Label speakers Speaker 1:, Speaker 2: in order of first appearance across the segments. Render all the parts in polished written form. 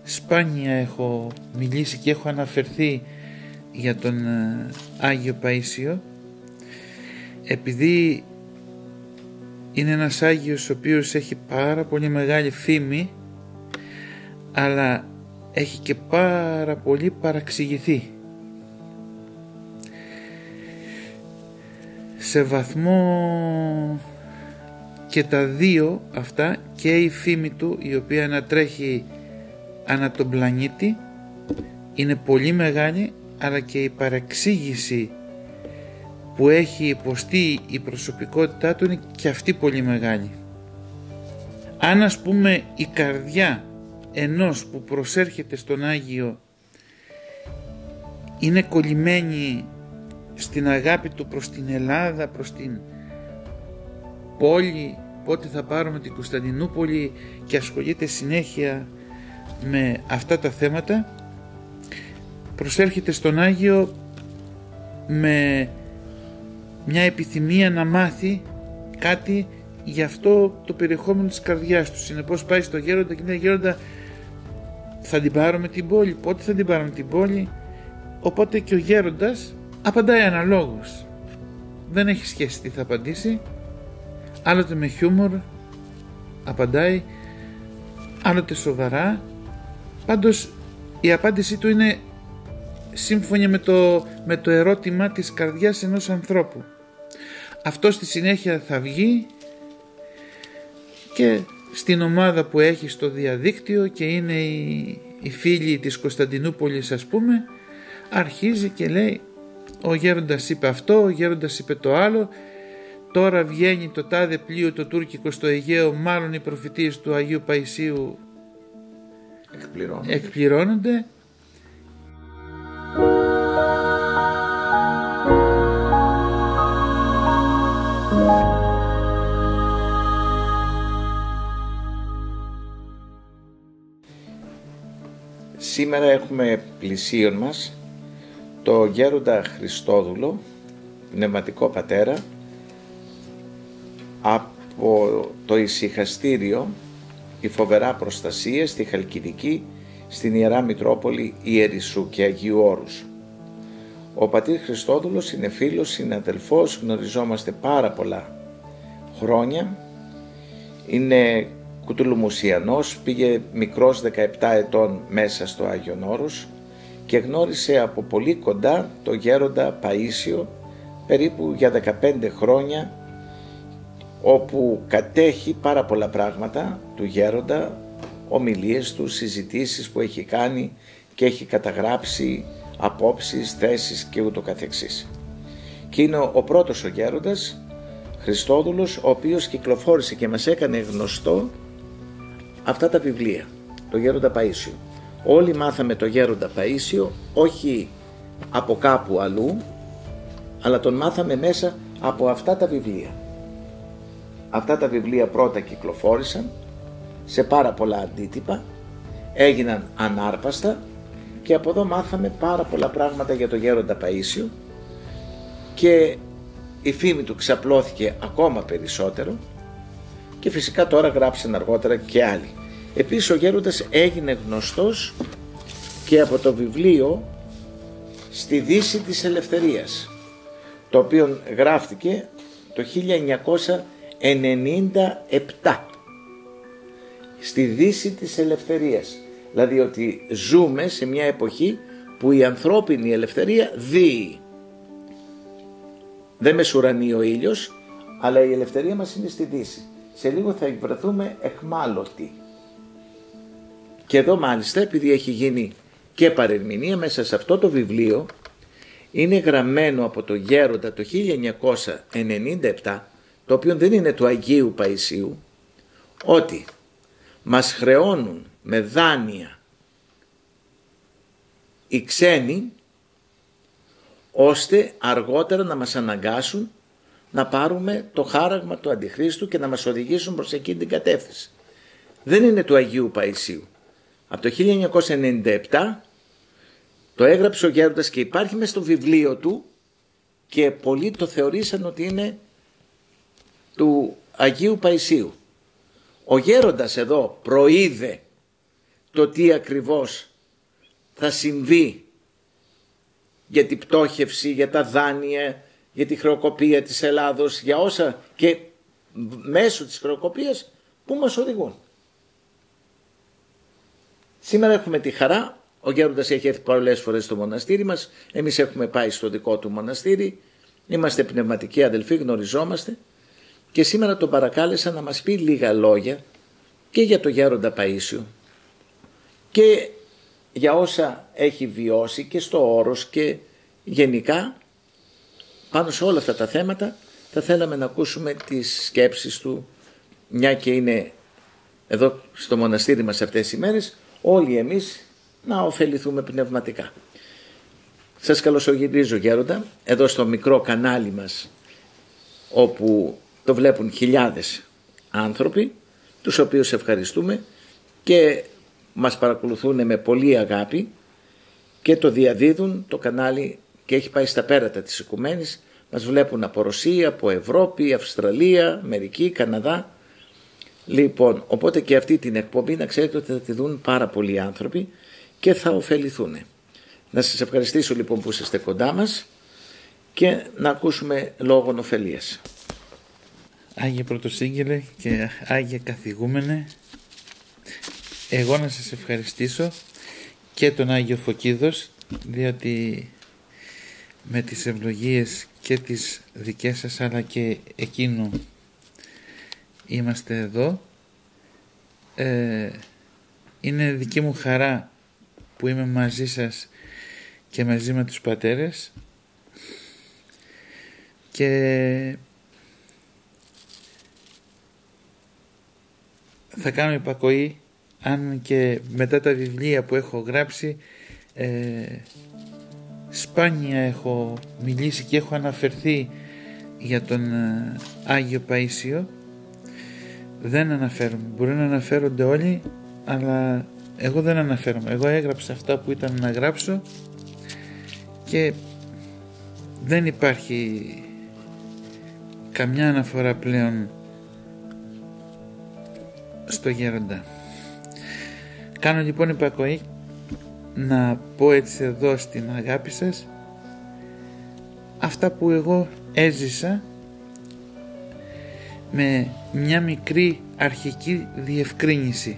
Speaker 1: σπάνια έχω μιλήσει και έχω αναφερθεί για τον Άγιο Παΐσιο, επειδή είναι ένας Άγιος ο οποίος έχει πάρα πολύ μεγάλη φήμη, αλλά έχει και πάρα πολύ παραξηγηθεί σε βαθμό και τα δύο αυτά, και η φήμη του η οποία ανατρέχει ανά τον πλανήτη είναι πολύ μεγάλη, αλλά και η παραξήγηση που έχει υποστεί η προσωπικότητά του είναι και αυτή πολύ μεγάλη. Αν ας πούμε η καρδιά ενός που προσέρχεται στον Άγιο είναι κολλημένη στην αγάπη του προς την Ελλάδα, προς την πόλη, πότε θα πάρουμε την Κωνσταντινούπολη, και ασχολείται συνέχεια με αυτά τα θέματα, προσέρχεται στον Άγιο με μια επιθυμία να μάθει κάτι για αυτό το περιεχόμενο της καρδιάς του. Συνεπώς πάει στο γέροντα και λέει: γέροντα, θα την πάρουμε την πόλη, πότε θα την πάρουμε την πόλη? Οπότε και ο γέροντας απαντάει αναλόγως, δεν έχει σχέση τι θα απαντήσει, άλλοτε με χιούμορ απαντάει, άλλοτε σοβαρά. Πάντως η απάντησή του είναι σύμφωνη με το ερώτημα της καρδιάς ενός ανθρώπου. Αυτό στη συνέχεια θα βγει και στην ομάδα που έχει στο διαδίκτυο και είναι οι φίλοι της Κωνσταντινούπολης, ας πούμε, αρχίζει και λέει: ο γέροντας είπε αυτό, ο γέροντας είπε το άλλο, τώρα βγαίνει το τάδε πλοίο το τουρκικό στο Αιγαίο, μάλλον οι προφητείες του Αγίου Παϊσίου εκπληρώνονται.
Speaker 2: Σήμερα έχουμε πλησίον μας το γέροντα Χριστόδουλο, πνευματικό πατέρα, από το ησυχαστήριο η Φοβερά Προστασία στη Χαλκιδική, στην Ιερά Μητρόπολη Ιερισσού και Αγίου Όρους. Ο πατήρ Χριστόδουλος είναι φίλος, συναδελφός, γνωριζόμαστε πάρα πολλά χρόνια, είναι κουτουλουμουσιανός, πήγε μικρός 17 ετών μέσα στο Άγιον Όρος και γνώρισε από πολύ κοντά το γέροντα Παΐσιο περίπου για 15 χρόνια, όπου κατέχει πάρα πολλά πράγματα του γέροντα, ομιλίες του, συζητήσεις που έχει κάνει και έχει καταγράψει απόψεις, θέσεις και ούτω καθεξής. Και είναι ο πρώτος ο γέροντας Χριστόδουλος, ο οποίος κυκλοφόρησε και μας έκανε γνωστό αυτά τα βιβλία, το γέροντα Παΐσιο. Όλοι μάθαμε το γέροντα Παΐσιο όχι από κάπου αλλού, αλλά τον μάθαμε μέσα από αυτά τα βιβλία. Αυτά τα βιβλία πρώτα κυκλοφόρησαν σε πάρα πολλά αντίτυπα, έγιναν ανάρπαστα και από εδώ μάθαμε πάρα πολλά πράγματα για το γέροντα Παΐσιο και η φήμη του ξαπλώθηκε ακόμα περισσότερο και φυσικά τώρα γράψαν αργότερα και άλλοι. Επίσης ο γέροντας έγινε γνωστός και από το βιβλίο «Στη Δύση της Ελευθερίας», το οποίο γράφτηκε το 1997. Στη Δύση της Ελευθερίας, δηλαδή ότι ζούμε σε μια εποχή που η ανθρώπινη ελευθερία δύει. Δεν μεσουρανεί ο ήλιος, αλλά η ελευθερία μας είναι στη Δύση. Σε λίγο θα βρεθούμε εχμάλωτοι. Και εδώ μάλιστα, επειδή έχει γίνει και παρερμηνία, μέσα σε αυτό το βιβλίο είναι γραμμένο από το γέροντα το 1997, το οποίο δεν είναι του Αγίου Παϊσίου, ότι μας χρεώνουν με δάνεια οι ξένοι, ώστε αργότερα να μας αναγκάσουν να πάρουμε το χάραγμα του Αντιχρίστου και να μας οδηγήσουν προς εκείνη την κατεύθυνση. Δεν είναι του Αγίου Παϊσίου. Από το 1997 το έγραψε ο γέροντας και υπάρχει μες στο βιβλίο του και πολλοί το θεωρήσαν ότι είναι του Αγίου Παϊσίου. Ο γέροντας εδώ προείδε το τι ακριβώς θα συμβεί για την πτώχευση, για τα δάνεια, για τη χρεοκοπία της Ελλάδος, για όσα και μέσω της χρεοκοπίας που μας οδηγούν. Σήμερα έχουμε τη χαρά, ο Γέροντας έχει έρθει πολλές φορές στο μοναστήρι μας, εμείς έχουμε πάει στο δικό του μοναστήρι, είμαστε πνευματικοί αδελφοί, γνωριζόμαστε και σήμερα τον παρακάλεσα να μας πει λίγα λόγια και για το Γέροντα Παΐσιο και για όσα έχει βιώσει και στο Όρος και γενικά πάνω σε όλα αυτά τα θέματα. Θα θέλαμε να ακούσουμε τις σκέψεις του, μια και είναι εδώ στο μοναστήρι μας αυτές τις ημέρες, όλοι εμείς να ωφεληθούμε πνευματικά. Σας καλωσορίζω Γέροντα, εδώ στο μικρό κανάλι μας, όπου το βλέπουν χιλιάδες άνθρωποι, τους οποίους ευχαριστούμε και μας παρακολουθούν με πολύ αγάπη και το διαδίδουν το κανάλι και έχει πάει στα πέρατα της οικουμένης. Μας βλέπουν από Ρωσία, από Ευρώπη, Αυστραλία, Αμερική, Καναδά. Λοιπόν, οπότε και αυτή την εκπομπή να ξέρετε ότι θα τη δουν πάρα πολλοί άνθρωποι και θα ωφεληθούν. Να σας ευχαριστήσω λοιπόν που είστε κοντά μας και να ακούσουμε λόγων ωφελίας.
Speaker 1: Άγιε Πρωτοσύγγελε και Άγιε Καθηγούμενε, εγώ να σας ευχαριστήσω και τον Άγιο Φωκίδος, διότι με τις ευλογίες και τις δικές σας αλλά και εκείνου είμαστε εδώ. Είναι δική μου χαρά που είμαι μαζί σας και μαζί με τους πατέρες και θα κάνω υπακοή, αν και μετά τα βιβλία που έχω γράψει σπάνια έχω μιλήσει και έχω αναφερθεί για τον Άγιο Παΐσιο. Δεν αναφέρομαι, μπορεί να αναφέρονται όλοι, αλλά εγώ δεν αναφέρομαι. Εγώ έγραψα αυτά που ήταν να γράψω και δεν υπάρχει καμιά αναφορά πλέον στο Γέροντα. Κάνω λοιπόν υπακοή να πω έτσι εδώ στην αγάπη σας αυτά που εγώ έζησα με μια μικρή αρχική διευκρίνηση.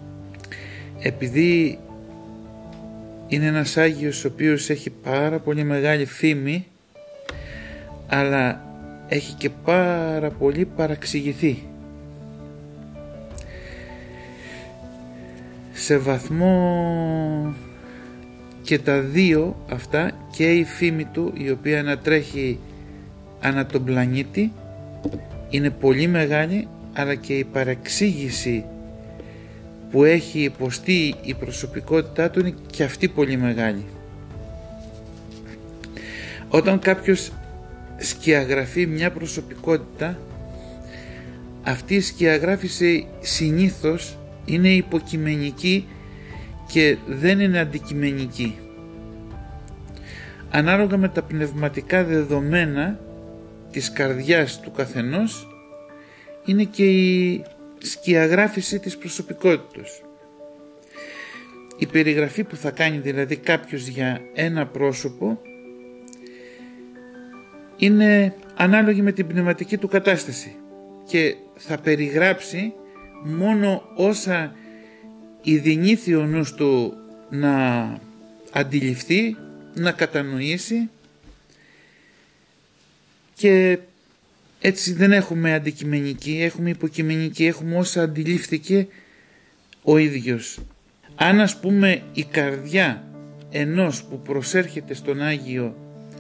Speaker 1: Επειδή είναι ένας Άγιος ο οποίος έχει πάρα πολύ μεγάλη φήμη, αλλά έχει και πάρα πολύ παραξηγηθεί. Σε βαθμό και τα δύο αυτά, και η φήμη του η οποία ανατρέχει ανά τον πλανήτη είναι πολύ μεγάλη, αλλά και η παραξήγηση που έχει υποστεί η προσωπικότητά του είναι και αυτή πολύ μεγάλη. Όταν κάποιος σκιαγραφεί μια προσωπικότητα, αυτή η σκιαγράφηση συνήθως είναι υποκειμενική και δεν είναι αντικειμενική. Ανάλογα με τα πνευματικά δεδομένα της καρδιάς του καθενός είναι και η σκιαγράφηση της προσωπικότητας. Η περιγραφή που θα κάνει δηλαδή κάποιος για ένα πρόσωπο είναι ανάλογη με την πνευματική του κατάσταση και θα περιγράψει μόνο όσα ειδηνήθη ο νους του να αντιληφθεί, να κατανοήσει, και έτσι δεν έχουμε αντικειμενική, έχουμε υποκειμενική, έχουμε όσα αντιλήφθηκε ο ίδιος. Αν ας πούμε η καρδιά ενός που προσέρχεται στον Άγιο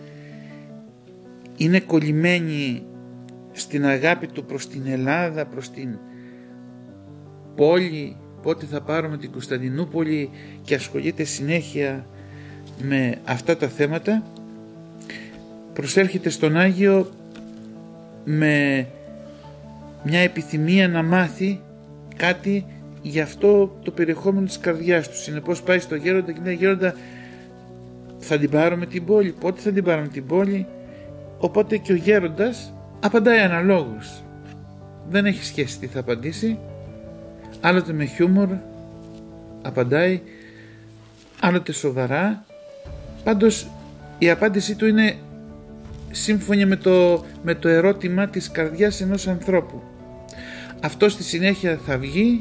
Speaker 1: είναι κολλημένη στην αγάπη του προς την Ελλάδα, προς την πόλη, πότε θα πάρουμε την Κωνσταντινούπολη, και ασχολείται συνέχεια με αυτά τα θέματα, προσέρχεται στον Άγιο με μια επιθυμία να μάθει κάτι για αυτό το περιεχόμενο της καρδιάς του. Συνεπώς πάει στο Γέροντα και λέει: Γέροντα, θα την πάρουμε την πόλη, πότε θα την πάρουμε την πόλη? Οπότε και ο Γέροντας απαντάει αναλόγως. Δεν έχει σχέση τι θα απαντήσει, άλλοτε με χιούμορ, απαντάει, άλλοτε σοβαρά. Πάντως η απάντησή του είναι σύμφωνη με το ερώτημα της καρδιάς ενός ανθρώπου. Αυτό στη συνέχεια θα βγει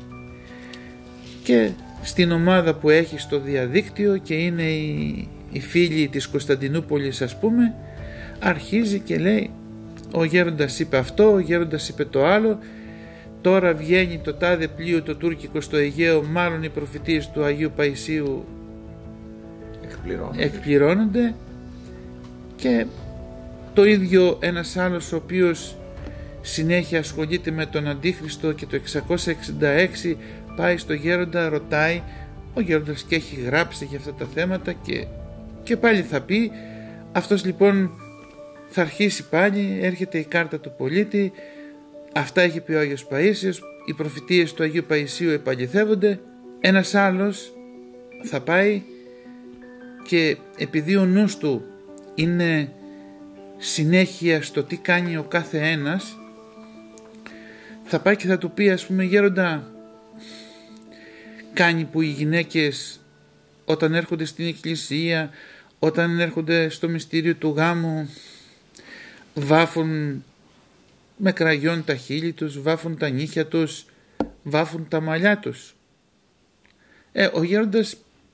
Speaker 1: και στην ομάδα που έχει στο διαδίκτυο και είναι οι φίλοι της Κωνσταντινούπολης, ας πούμε, αρχίζει και λέει ο γέροντας είπε αυτό, ο γέροντας είπε το άλλο, τώρα βγαίνει το τάδε πλοίο το τουρκικό στο Αιγαίο, μάλλον οι προφητείες του Αγίου Παϊσίου εκπληρώνονται. Και το ίδιο ένας άλλος ο οποίος συνέχεια ασχολείται με τον Αντίχριστο και το 666 πάει στο γέροντα, ρωτάει, ο γέροντας και έχει γράψει για αυτά τα θέματα και πάλι θα πει. Αυτός λοιπόν θα αρχίσει πάλι, έρχεται η κάρτα του πολίτη, αυτά έχει πει ο Άγιος Παΐσιος, οι προφητείες του Αγίου Παϊσίου επαληθεύονται. Ένας άλλος θα πάει και επειδή ο νους του είναι συνέχεια στο τι κάνει ο κάθε ένας, θα πάει και θα του πει, ας πούμε, γέροντα, κάνει που οι γυναίκες όταν έρχονται στην εκκλησία, όταν έρχονται στο μυστήριο του γάμου, βάφουν με κραγιόν τα χείλη τους, βάφουν τα νύχια τους, βάφουν τα μαλλιά τους. Ο γέροντας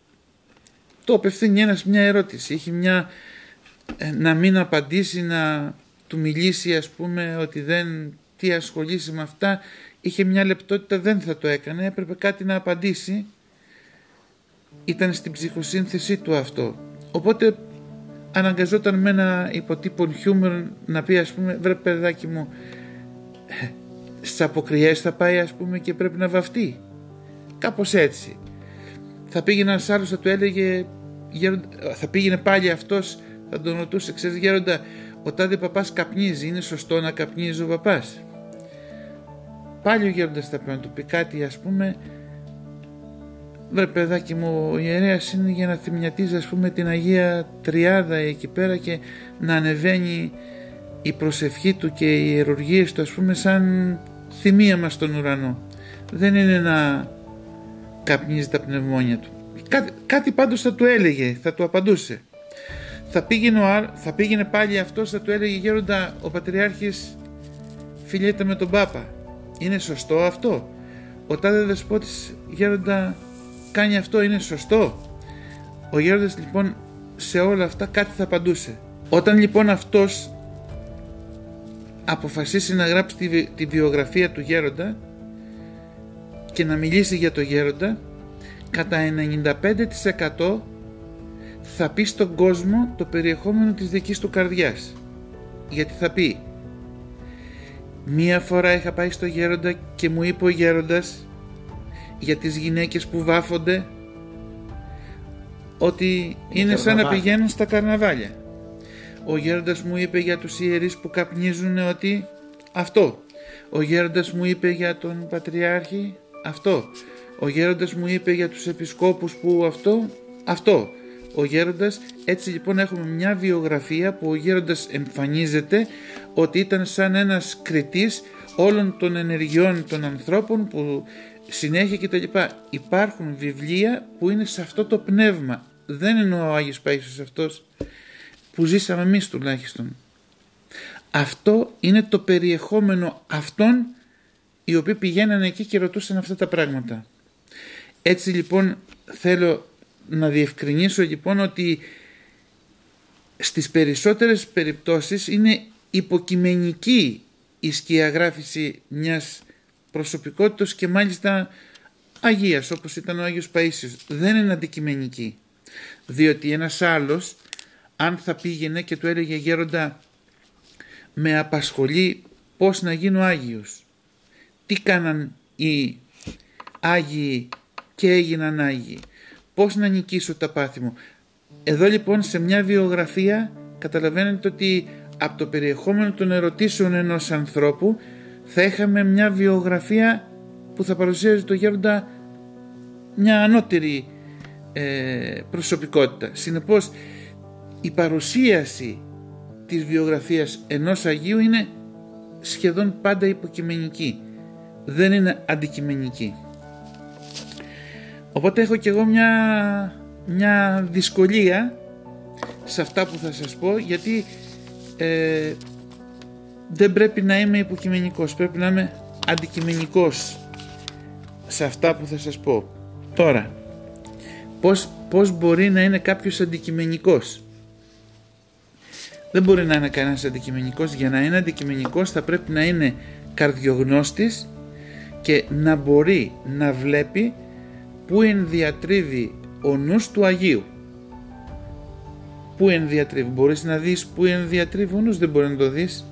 Speaker 1: το απευθύνει μια ερώτηση, είχε να μην απαντήσει, να του μιλήσει, ας πούμε, ότι τι ασχολήσει με αυτά, είχε μια λεπτότητα, δεν θα το έκανε, έπρεπε κάτι να απαντήσει, ήταν στην ψυχοσύνθεσή του αυτό, οπότε αναγκαζόταν με ένα υποτύπων χιούμορ να πει, ας πούμε, βρε παιδάκι μου, στις αποκριές θα πάει, ας πούμε, και πρέπει να βαφτεί, κάπως έτσι. Θα πήγαινε ένας άλλος, θα του έλεγε, θα πήγαινε πάλι αυτός, θα τον ρωτούσε, ξέρεις γέροντα, ο τάδε παπάς καπνίζει, είναι σωστό να καπνίζει ο παπάς? Πάλι ο γέροντας θα πρέπει να του πει κάτι, ας πούμε, βρε παιδάκι μου, ο ιερέας είναι για να θυμιατίζει, ας πούμε, την Αγία Τριάδα εκεί πέρα και να ανεβαίνει η προσευχή του και οι ιερουργίες του, ας πούμε, σαν θυμία μας στον ουρανό. Δεν είναι να καπνίζει τα πνευμόνια του. Κάτι πάντως θα του έλεγε, θα του απαντούσε. Θα πήγαινε πάλι αυτός, θα του έλεγε, γέροντα, ο Πατριάρχης φιλιέται με τον Πάπα. Είναι σωστό αυτό? Ο τάδε δεσπότης, γέροντα, κάνει αυτό, είναι σωστό? Ο γέροντας λοιπόν σε όλα αυτά κάτι θα απαντούσε. Όταν λοιπόν αυτός αποφασίσει να γράψει τη βιογραφία του γέροντα και να μιλήσει για το γέροντα, κατά 95% θα πει στον κόσμο το περιεχόμενο της δικής του καρδιάς. Γιατί θα πει, μία φορά είχα πάει στο γέροντα και μου είπε ο γέροντας για τις γυναίκες που βάφονται ότι είναι σαν να πηγαίνουν στα καρναβάλια. Ο γέροντας μου είπε για τους ιερείς που καπνίζουν ότι αυτό. Ο γέροντας μου είπε για τον Πατριάρχη αυτό. Ο γέροντας μου είπε για τους επισκόπους που αυτό. Ο γέροντας, έτσι λοιπόν έχουμε μια βιογραφία που ο γέροντας εμφανίζεται ότι ήταν σαν ένας κριτής όλων των ενεργειών των ανθρώπων που συνέχεια κτλ. Υπάρχουν βιβλία που είναι σε αυτό το πνεύμα. Δεν είναι ο Άγιος Παΐσιος αυτός που ζήσαμε εμείς τουλάχιστον. Αυτό είναι το περιεχόμενο αυτών οι οποίοι πηγαίνανε εκεί και ρωτούσαν αυτά τα πράγματα. Έτσι λοιπόν θέλω να διευκρινίσω λοιπόν ότι στις περισσότερες περιπτώσεις είναι υποκειμενική η σκιαγράφηση μιας προσωπικότητας και μάλιστα αγίας, όπως ήταν ο Άγιος Παΐσιος. Δεν είναι αντικειμενική, διότι ένας άλλος αν θα πήγαινε και του έλεγε γέροντα, με απασχολεί πώς να γίνω Άγιος, τι κάναν οι Άγιοι και έγιναν Άγιοι, πώς να νικήσω τα πάθη μου. Εδώ λοιπόν σε μια βιογραφία καταλαβαίνετε ότι από το περιεχόμενο των ερωτήσεων ενός ανθρώπου θα είχαμε μια βιογραφία που θα παρουσίαζε το γέροντα μια ανώτερη προσωπικότητα. Συνεπώς η παρουσίαση της βιογραφίας ενός Αγίου είναι σχεδόν πάντα υποκειμενική, δεν είναι αντικειμενική. Οπότε έχω και εγώ μια δυσκολία σε αυτά που θα σας πω, γιατί δεν πρέπει να είμαι υποκειμενικός, πρέπει να είμαι αντικειμενικός σε αυτά που θα σας πω. Τώρα, πώς μπορεί να είναι κάποιος αντικειμενικός? Δεν μπορεί να είναι κανένας αντικειμενικός. Για να είναι αντικειμενικός θα πρέπει να είναι καρδιογνώστης και να μπορεί να βλέπει πού ενδιατρίβει ο νους του Αγίου. Πού ενδιατρίβει? Μπορείς να δεις πού ενδιατρίβει ο νους? Δεν μπορεί να το δεις,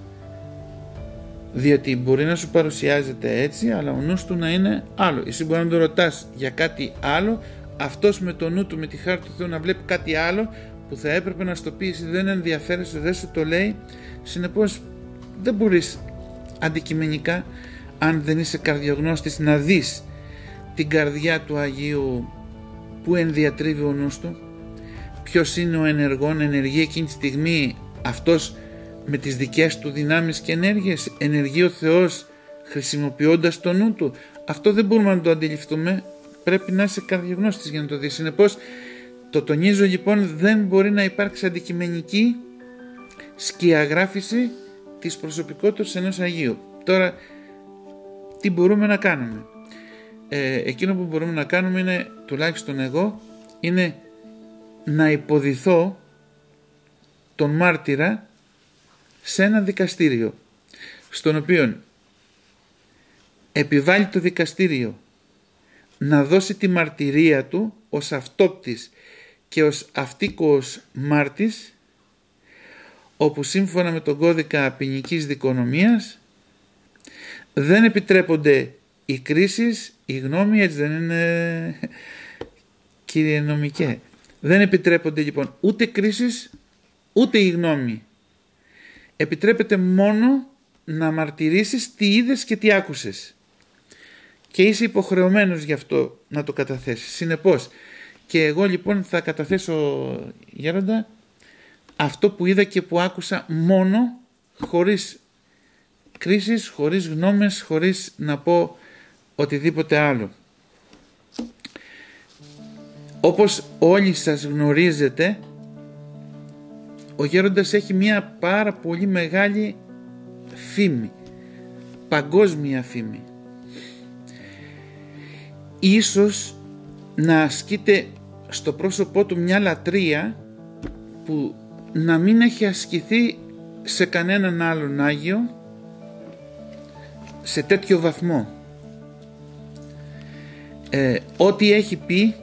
Speaker 1: διότι μπορεί να σου παρουσιάζεται έτσι, αλλά ο νους του να είναι άλλο. Εσύ μπορεί να το ρωτάς για κάτι άλλο, αυτός με το νου του, με τη χάρη του Θεού, να βλέπει κάτι άλλο που θα έπρεπε να στο πει, εσύ δεν ενδιαφέρεσαι, δεν σου το λέει. Συνεπώς δεν μπορείς αντικειμενικά, αν δεν είσαι καρδιογνώστης, να δεις την καρδιά του Αγίου, που ενδιατρίβει ο νους του, ποιος είναι ο ενεργών, ενεργεί εκείνη τη στιγμή αυτός με τις δικές του δυνάμεις και ενέργειες, ενεργεί ο Θεός χρησιμοποιώντας το νου του. Αυτό δεν μπορούμε να το αντιληφθούμε, πρέπει να είσαι καρδιογνώστης για να το δεις. Συνεπώς το τονίζω λοιπόν, δεν μπορεί να υπάρξει αντικειμενική σκιαγράφηση της προσωπικότητας ενός Αγίου. Τώρα τι μπορούμε να κάνουμε? Εκείνο που μπορούμε να κάνουμε είναι, τουλάχιστον εγώ, είναι να υποδηθώ τον μάρτυρα σε ένα δικαστήριο, στον οποίο επιβάλλει το δικαστήριο να δώσει τη μαρτυρία του ως αυτόπτης και ως αυτίκος μάρτης, όπου σύμφωνα με τον κώδικα ποινικής δικονομίας δεν επιτρέπονται οι κρίσεις, η γνώμη, έτσι δεν είναι, κύριε νομικέ? Δεν επιτρέπονται λοιπόν ούτε κρίσεις ούτε η γνώμη. Επιτρέπεται μόνο να μαρτυρήσεις τι είδες και τι άκουσες, και είσαι υποχρεωμένος γι' αυτό να το καταθέσεις. Συνεπώς και εγώ λοιπόν θα καταθέσω, γέροντα, αυτό που είδα και που άκουσα μόνο, χωρίς κρίσεις, χωρίς γνώμες, χωρίς να πω οτιδήποτε άλλο. Όπως όλοι σας γνωρίζετε, ο γέροντας έχει μια πάρα πολύ μεγάλη φήμη, παγκόσμια φήμη. Ίσως να ασκείται στο πρόσωπό του μια λατρεία που να μην έχει ασκηθεί σε κανέναν άλλον Άγιο σε τέτοιο βαθμό. Ό,τι έχει πει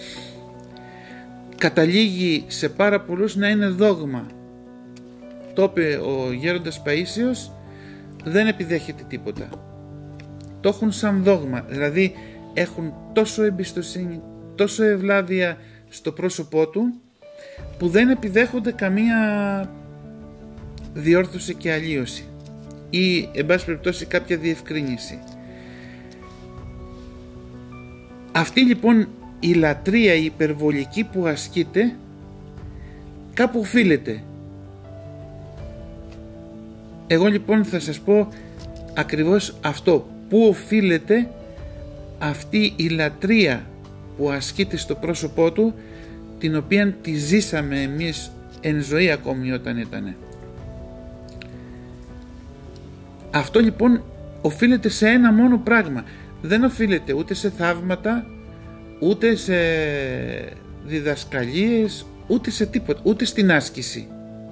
Speaker 1: καταλήγει σε πάρα πολλούς να είναι δόγμα. Το είπε ο γέροντας Παΐσιος, δεν επιδέχεται τίποτα. Το έχουν σαν δόγμα, δηλαδή έχουν τόσο εμπιστοσύνη, τόσο ευλάβεια στο πρόσωπό του, που δεν επιδέχονται καμία διόρθωση και αλλίωση ή εν πάση περιπτώσει κάποια διευκρίνηση. Αυτή λοιπόν η λατρεία, η υπερβολική που ασκείται, κάπου οφείλεται. Εγώ λοιπόν θα σας πω ακριβώς αυτό, πού οφείλεται αυτή η λατρεία που ασκείται στο πρόσωπό του, την οποία τη ζήσαμε εμείς εν ζωή ακόμη όταν ήτανε. Αυτό λοιπόν οφείλεται σε ένα μόνο πράγμα. Δεν οφείλεται ούτε σε θαύματα, ούτε σε διδασκαλίες, ούτε σε τίποτα, ούτε στην άσκηση.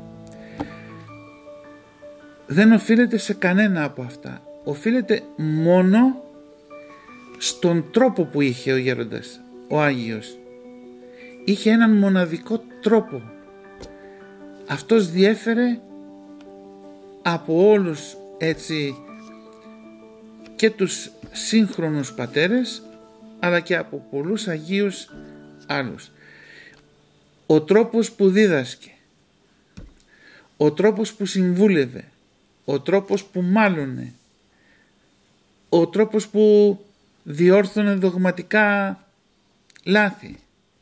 Speaker 1: Δεν οφείλεται σε κανένα από αυτά. Οφείλεται μόνο στον τρόπο που είχε ο γέροντας, ο Άγιος. Είχε έναν μοναδικό τρόπο. Αυτός διέφερε από όλους, έτσι, και τους σύγχρονους πατέρες, αλλά και από πολλούς Αγίους άλλους. Ο τρόπος που δίδασκε, ο τρόπος που συμβούλευε, ο τρόπος που μάλωνε, ο τρόπος που διόρθωνε δογματικά λάθη.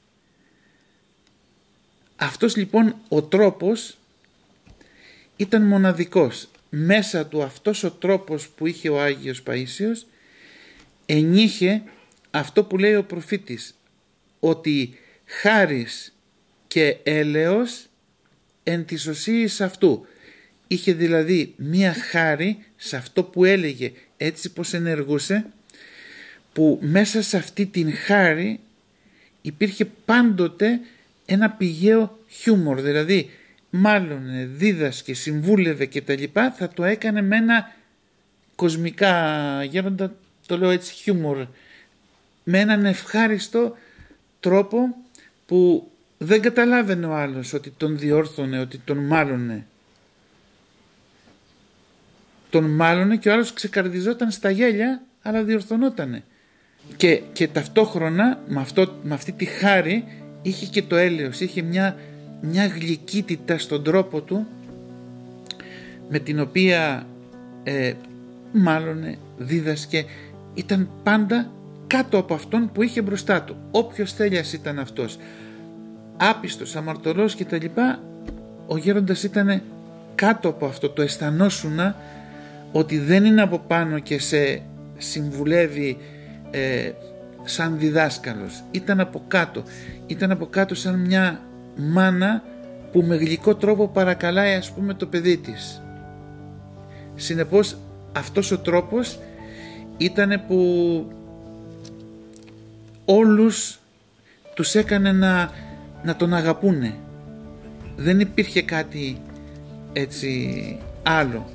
Speaker 1: Αυτός λοιπόν ο τρόπος ήταν μοναδικός. Μέσα του αυτός ο τρόπος που είχε ο Άγιος Παΐσιος ενείχε αυτό που λέει ο προφήτης, ότι χάρις και έλεος εν της οσίης αυτού. Είχε δηλαδή μία χάρη σε αυτό που έλεγε, έτσι πως ενεργούσε, που μέσα σε αυτή την χάρη υπήρχε πάντοτε ένα πηγαίο χιούμορ, δηλαδή μάλλον δίδασκε, συμβούλευε και τα λοιπά, θα το έκανε με ένα κοσμικά γέροντα, το λέω έτσι, χιούμορ, με έναν ευχάριστο τρόπο που δεν καταλάβαινε ο άλλος ότι τον διόρθωνε, ότι τον μάλωνε. Τον μάλωνε και ο άλλος ξεκαρδιζόταν στα γέλια, αλλά διορθωνότανε. Και ταυτόχρονα με αυτή τη χάρη είχε και το έλεος, είχε μια γλυκύτητα στον τρόπο του, με την οποία μάλωνε, δίδασκε, ήταν πάντα κάτω από αυτόν που είχε μπροστά του. Όποιος θέλιας ήταν αυτός, άπιστος, αμαρτωλός και τα λοιπά, ο γέροντας ήταν κάτω από αυτό. Το αισθανόσουνα ότι δεν είναι από πάνω και σε συμβουλεύει σαν διδάσκαλος. Ήταν από κάτω σαν μια μάνα που με γλυκό τρόπο παρακαλάει, ας πούμε, το παιδί της. Συνεπώς αυτός ο τρόπος ήτανε που όλους τους έκανε να τον αγαπούνε. Δεν υπήρχε κάτι έτσι άλλο.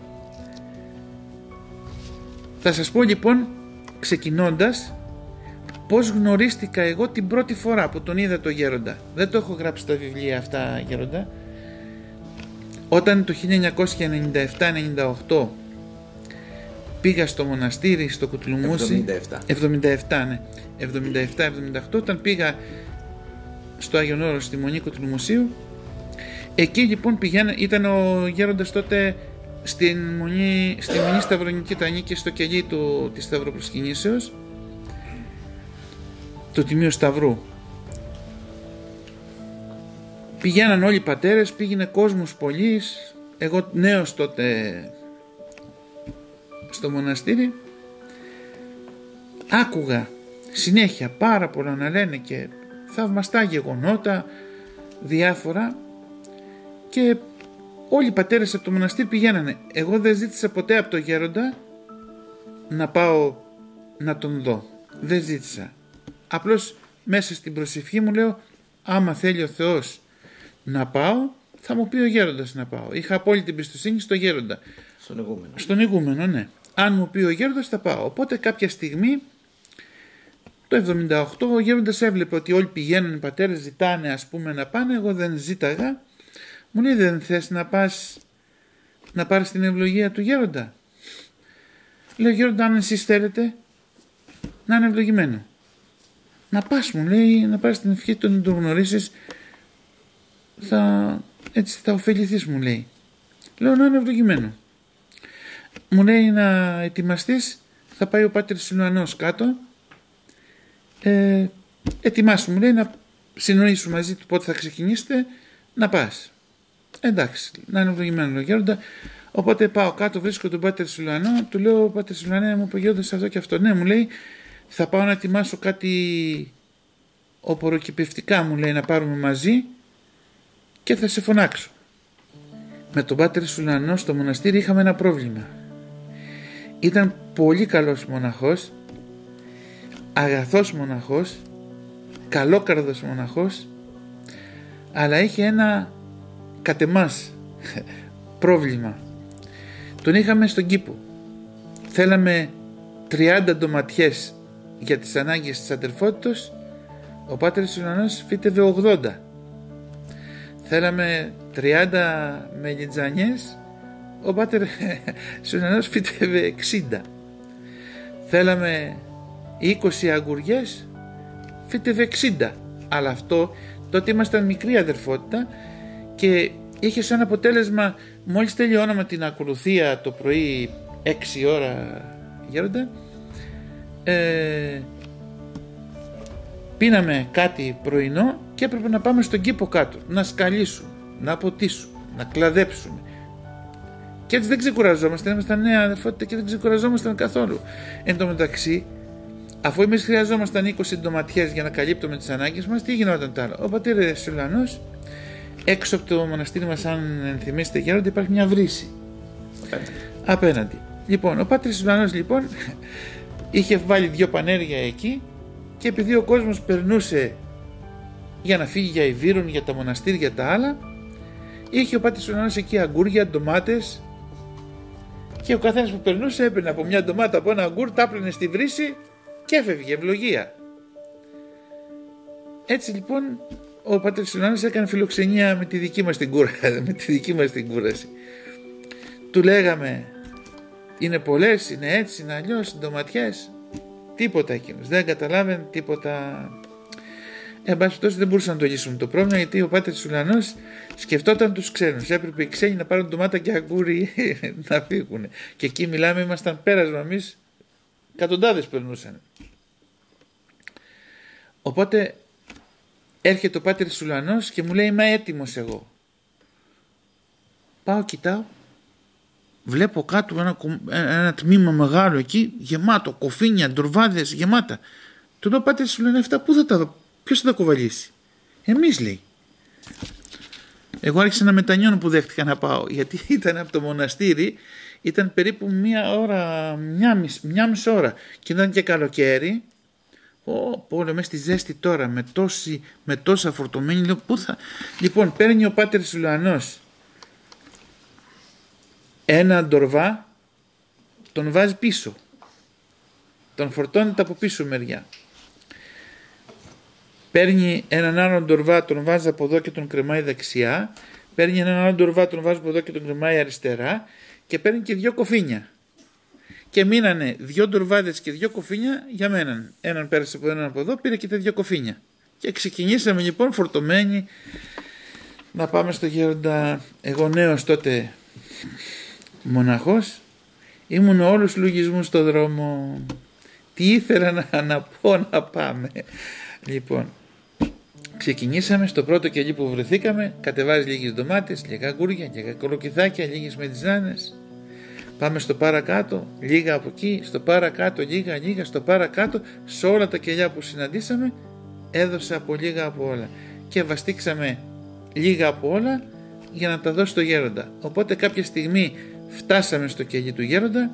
Speaker 1: Θα σας πω λοιπόν, ξεκινώντας, πώς γνωρίστηκα εγώ την πρώτη φορά που τον είδα το γέροντα. Δεν το έχω γράψει στα βιβλία αυτά, γέροντα. Όταν το 1997-98 πήγα στο μοναστήρι στο Κουτλουμούσι, 77-78, όταν πήγα στο Άγιον Όρος στη Μονή Κουτλουμουσίου, εκεί λοιπόν ήταν ο γέροντας τότε στη Μονή Σταυρονική, τα ανήκε στο κελί της Σταυροπροσκυνήσεως, το Τιμίο Σταυρού. Πηγαίναν όλοι οι πατέρες, πήγαινε κόσμος πολλής, εγώ νέος τότε στο μοναστήρι, άκουγα συνέχεια πάρα πολλά να λένε και θαυμαστά γεγονότα, διάφορα, και όλοι οι πατέρες από το μοναστήρι πηγαίνανε. Εγώ δεν ζήτησα ποτέ από το γέροντα να πάω να τον δω, δεν ζήτησα. Απλώς μέσα στην προσευχή μου λέω, άμα θέλει ο Θεός να πάω, θα μου πει ο γέροντας να πάω. Είχα απόλυτη εμπιστοσύνη στο γέροντα. Στον ηγούμενο, ναι. Αν μου πει ο γέροντας θα πάω. Οπότε κάποια στιγμή, το 78, ο γέροντας έβλεπε ότι όλοι πηγαίνουν, οι πατέρες ζητάνε, ας πούμε, να πάνε. Εγώ δεν ζήταγα. Μου λέει, δεν θες να πας να πάρεις την ευλογία του γέροντα? Λέω, γέροντα, αν εσείς θέλετε να είναι ευλογημένο, να πας, μου λέει, να πάρεις την ευχή του, να τον γνωρίσεις, έτσι θα ωφεληθείς, μου λέει. Λέω, να είναι ευλογημένο. Μου λέει να ετοιμαστείς, θα πάει ο Πάτερ Σιλουανός κάτω, ετοιμάσου, μου λέει, να συνοήσου μαζί του πότε θα ξεκινήσετε, να πας. Εντάξει, να είναι ευλογημένο ο γέροντα. Οπότε πάω κάτω, βρίσκω τον Πάτερ Σιλουανό, του λέω, Πάτερ Σιλουανέ, μου πει γέροντας αυτό και αυτό. Ναι, μου λέει, θα πάω να ετοιμάσω κάτι οπωροκυπευτικά, μου λέει, να πάρουμε μαζί και θα σε φωνάξω. Με τον Πάτερ Σιλουανό στο μοναστήρι είχαμε ένα πρόβλημα. Ήταν πολύ καλός μοναχός, αγαθός μοναχός, καλόκαρδος μοναχός, αλλά είχε ένα κατ' εμάς πρόβλημα. Τον είχαμε στον κήπο. Θέλαμε 30 ντοματιές για τις ανάγκες της αδερφότητος, ο Πάτερ Σιλουανός φύτευε 80. Θέλαμε 30 μελιτζανιές, ο Πάτερ Σιλουανός φύτευε 60. Θέλαμε 20 αγκουριές, φύτευε 60. Αλλά αυτό, τότε ήμασταν μικρή αδερφότητα και είχε σαν αποτέλεσμα, μόλις τελειώναμε την ακολουθία το πρωί 6 ώρα, γέροντα, πίναμε κάτι πρωινό και έπρεπε να πάμε στον κήπο κάτω, να σκαλίσουμε, να αποτίσουμε, να κλαδέψουμε. Και έτσι δεν ξεκουραζόμασταν, ήμασταν νέα αδερφότητα και δεν ξεκουραζόμασταν καθόλου. Εν τω μεταξύ, Αφού εμείς χρειαζόμασταν 20 ντοματιές για να καλύπτουμε τις ανάγκες μας, τι γινόταν το άλλο? Ο πατήρ Σιλουανός, έξω από το μοναστήρι μας, αν ενθυμίσετε γέροντα, υπάρχει μια βρύση απέναντι. Λοιπόν, ο πατήρ Σιλουανός λοιπόν είχε βάλει 2 πανέρια εκεί, και επειδή ο κόσμος περνούσε για να φύγει για Ιβύρον, για τα μοναστήρια τα άλλα, είχε ο πατήρ Σιλουανός εκεί αγκούρια, ντομάτες, και ο καθένας που περνούσε έπαιρνε από μια ντομάτα, από ένα αγκούρ, τα έπαιρνε στη βρύση και έφευγε, ευλογία. Έτσι λοιπόν ο πατήρ Σιλουανός έκανε φιλοξενία με τη δική μας την κούραση. Του λέγαμε, είναι πολλές, είναι έτσι, είναι αλλιώς, ντοματιές? Τίποτα εκείνος, δεν καταλάβαινε τίποτα. Εν πάση περιπτώσει δεν μπορούσαν να το λύσουν το πρόβλημα, γιατί ο πατήρ Σιλουανός σκεφτόταν τους ξένους. Έπρεπε οι ξένοι να πάρουν ντομάτα και αγκούρι να φύγουν. Και εκεί μιλάμε, ήμασταν πέρασμα εμείς, εκατοντάδες περνούσαν. Οπότε έρχεται ο πατήρ Σιλουανός και μου λέει, είμαι έτοιμος εγώ. Πάω, κοιτάω, βλέπω κάτω ένα τμήμα μεγάλο εκεί, γεμάτο, κοφίνια, ντορβάδες, γεμάτα. Του λέω, πατήρ Σιλουανέ, αυτά πού θα τα δω? Ποιος θα τα κοβαλήσει? Εμείς, λέει. Εγώ άρχισα να μετανιώνω που δέχτηκα να πάω, γιατί ήταν από το μοναστήρι, ήταν περίπου μια μισή ώρα, και ήταν και καλοκαίρι. Πω, μες στη ζέστη τώρα, με τόσα φορτωμένη, λέω, πού θα... Λοιπόν, παίρνει ο πατήρ Σιλουανός ένα ντορβά, τον βάζει πίσω, τον φορτώνεται από πίσω μεριά. Παίρνει έναν άλλον ντορβά, τον βάζει από εδώ και τον κρεμάει δεξιά. Παίρνει έναν άλλον ντορβά, τον βάζει από εδώ και τον κρεμάει αριστερά. Και παίρνει και 2 κοφίνια. Και μείνανε 2 ντορβάδες και 2 κοφίνια για μένα. Έναν πέρασε από έναν από εδώ, πήρε και τα 2 κοφίνια. Και ξεκινήσαμε λοιπόν φορτωμένοι να πάμε στο γέροντα. Εγώ νέος τότε μοναχός, ήμουν όλους λογισμούς στο δρόμο. Τι ήθελα να πω να πάμε. Λοιπόν, ξεκινήσαμε στο πρώτο κελί που βρεθήκαμε, κατεβάζει λίγες ντομάτες, λίγα αγκούρια, λίγα κολοκυθάκια, λίγες μετζάνες. Πάμε στο παρακάτω, λίγα από εκεί, στο παρακάτω, λίγα, στο παρακάτω. Σε όλα τα κελιά που συναντήσαμε έδωσα από λίγα από όλα. Και βαστίξαμε λίγα από όλα για να τα δώσω στο γέροντα. Οπότε κάποια στιγμή φτάσαμε στο κελί του γέροντα.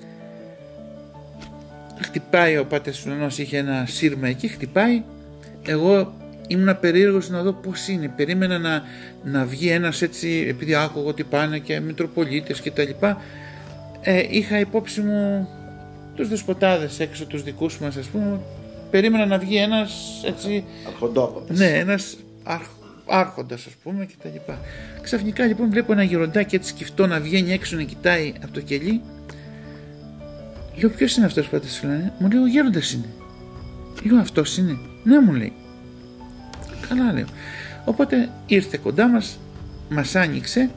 Speaker 1: Χτυπάει ο πατήρ Σιλουανός, είχε ένα σύρμα εκεί, χτυπάει. Εγώ ήμουν περίεργος να δω πώς είναι. Περίμενα να βγει ένας έτσι, επειδή άκουγα ότι πάνε και μητροπολίτες και τα λοιπά. Είχα υπόψη μου τους δεσποτάδες έξω, τους δικούς μας, ας πούμε. Περίμενα να βγει ένας έτσι...
Speaker 2: Αρχοντόπαπας.
Speaker 1: Ναι, ένας άρχοντας, ας πούμε, και τα λοιπά. Ξαφνικά λοιπόν βλέπω ένα γεροντάκι έτσι σκυφτό να βγαίνει έξω, να κοιτάει από το κελί. Λέω, ποιος είναι αυτός, πατήρ Σιλουανέ? Μου λέει, ο γέροντας είναι. Λέω, αυτός είναι? Ναι, μου λέει. Καλά, λέω. Οπότε ήρθε κοντά μας, μας άνοιξε,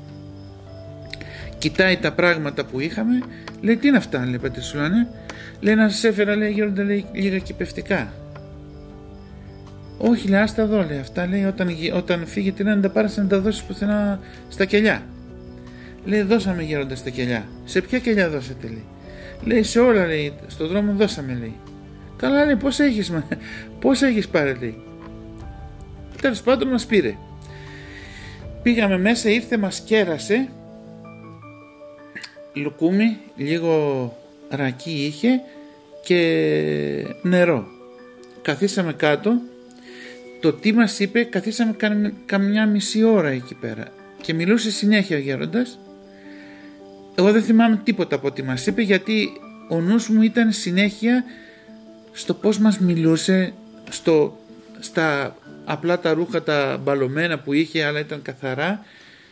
Speaker 1: κοιτάει τα πράγματα που είχαμε, λέει, τι είναι αυτά, λέει, πατήρ Σιλουανέ? Λέει, να σας έφερα, λέει, γέροντα, λέει, λίγα κυπευτικά. Όχι, λέει, άστα εδώ, λέει, αυτά, λέει, όταν φύγετε, λέει, να τα πάρεις να τα δώσεις πουθενά στα κελιά. Λέει, δώσαμε, γέροντα, στα κελιά. Σε ποια κελιά δώσατε, λέει? Λέει, σε όλα, λέει, στον δρόμο δώσαμε, λέει. Καλά, λέει, πώς έχεις πάρει, λέει. Τέλος πάντων μας πήρε. Πήγαμε μέσα, ήρθε, μας κέρασε. Λουκούμι, λίγο ρακί είχε και νερό. Καθίσαμε κάτω. Το τι μας είπε, καθίσαμε καμιά μισή ώρα εκεί πέρα. Και μιλούσε συνέχεια ο γέροντας. Εγώ δεν θυμάμαι τίποτα από ό,τι μας είπε, γιατί ο νους μου ήταν συνέχεια στο πώς μας μιλούσε, στα απλά τα ρούχα τα μπαλωμένα που είχε, αλλά ήταν καθαρά,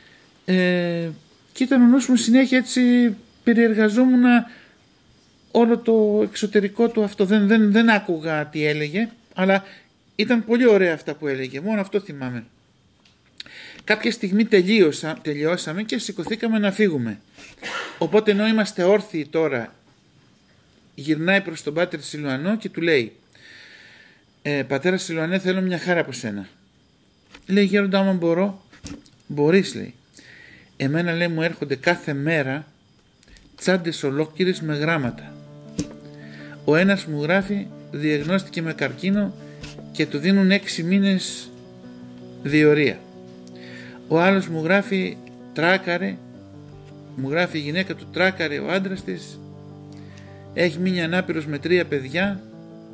Speaker 1: και ήταν ο νους μου συνέχεια έτσι, περιεργαζόμουν όλο το εξωτερικό του αυτό. Δεν άκουγα τι έλεγε, αλλά ήταν πολύ ωραία αυτά που έλεγε, μόνο αυτό θυμάμαι. Κάποια στιγμή τελειώσαμε και σηκωθήκαμε να φύγουμε. Οπότε ενώ είμαστε όρθιοι τώρα, γυρνάει προς τον πατήρ Σιλουανό και του λέει, πατέρα Σιλουανέ, θέλω μια χάρη από σένα. Λέει, γέροντα, άμα μπορώ? Μπορείς, λέει. Εμένα, λέει, μου έρχονται κάθε μέρα τσάντες ολόκληρες με γράμματα. Ο ένας μου γράφει διαγνώστηκε με καρκίνο και του δίνουν 6 μήνες διορία. Ο άλλος μου γράφει τράκαρε, μου γράφει η γυναίκα του τράκαρε ο άντρας της, έχει μείνει ανάπηρος με 3 παιδιά,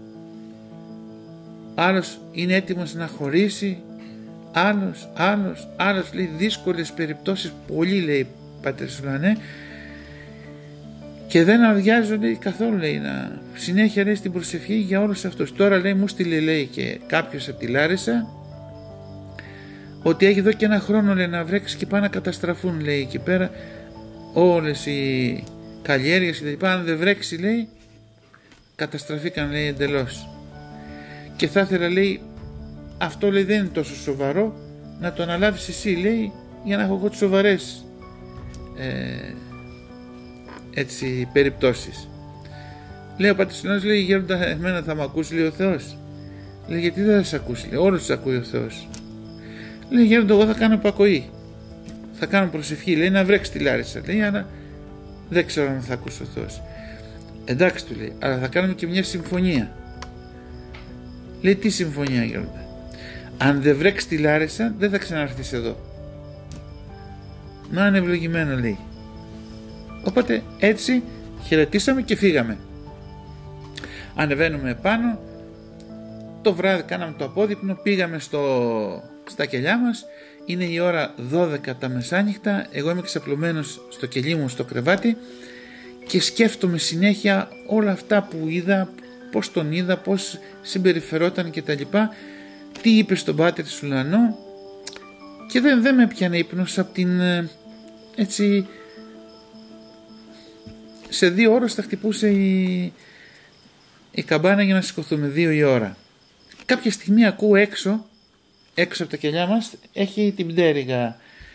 Speaker 1: άλλος είναι έτοιμος να χωρίσει, άλλος λέει δύσκολες περιπτώσεις, πολύ λέει Πάτερ Σουλανέ, και δεν αδειάζω λέει καθόλου, λέει, να συνέχεια λέει στην προσευχή για όλους αυτούς. Τώρα λέει μου στείλε λέει και κάποιος από τη Λάρισα ότι έχει εδώ και 1 χρόνο λέει να βρέξει και πάνε να καταστραφούν λέει εκεί πέρα όλες οι καλλιέργειες και τα λοιπά. Αν δεν βρέξει λέει καταστραφήκαν λέει εντελώς, και θα ήθελα λέει αυτό λέει δεν είναι τόσο σοβαρό, να το αναλάβεις εσύ λέει για να έχω εγώ τις σοβαρές έτσι περιπτώσεις. Λέει ο Πατησινός, λέει γέροντα εμένα θα με ακούσει λέει ο Θεός. Λέει γιατί δεν θα σε ακούσει, λέει όλους τους ακούει ο Θεός. Λέει γέροντα εγώ θα κάνω υπακοή, θα κάνω προσευχή, λέει να βρέξει τη Λάρισα, λέει αλλά δεν ξέρω αν θα ακούσει ο Θεός. Εντάξει του λέει, αλλά θα κάνουμε και μια συμφωνία. Λέει τι συμφωνία γέροντα? Αν δεν βρέξει τη Λάρισα δεν θα ξαναρθείς εδώ. Να είναι ευλογημένο λέει. Οπότε έτσι χαιρετήσαμε και φύγαμε. Ανεβαίνουμε πάνω, το βράδυ κάναμε το απόδειπνο, πήγαμε στα κελιά μας, είναι η ώρα 12 τα μεσάνυχτα, εγώ είμαι ξαπλωμένος στο κελί μου στο κρεβάτι και σκέφτομαι συνέχεια όλα αυτά που είδα, πώς τον είδα, πώς συμπεριφερόταν και τα λοιπά, τι είπε στον Πάτερ Σουλανό, και δεν με πιάνε ύπνος από την έτσι. Σε 2 ώρες θα χτυπούσε η καμπάνα για να σηκωθούμε, 2 η ώρα. Κάποια στιγμή ακούω έξω από τα κελιά μας, έχει την πτέρυγα,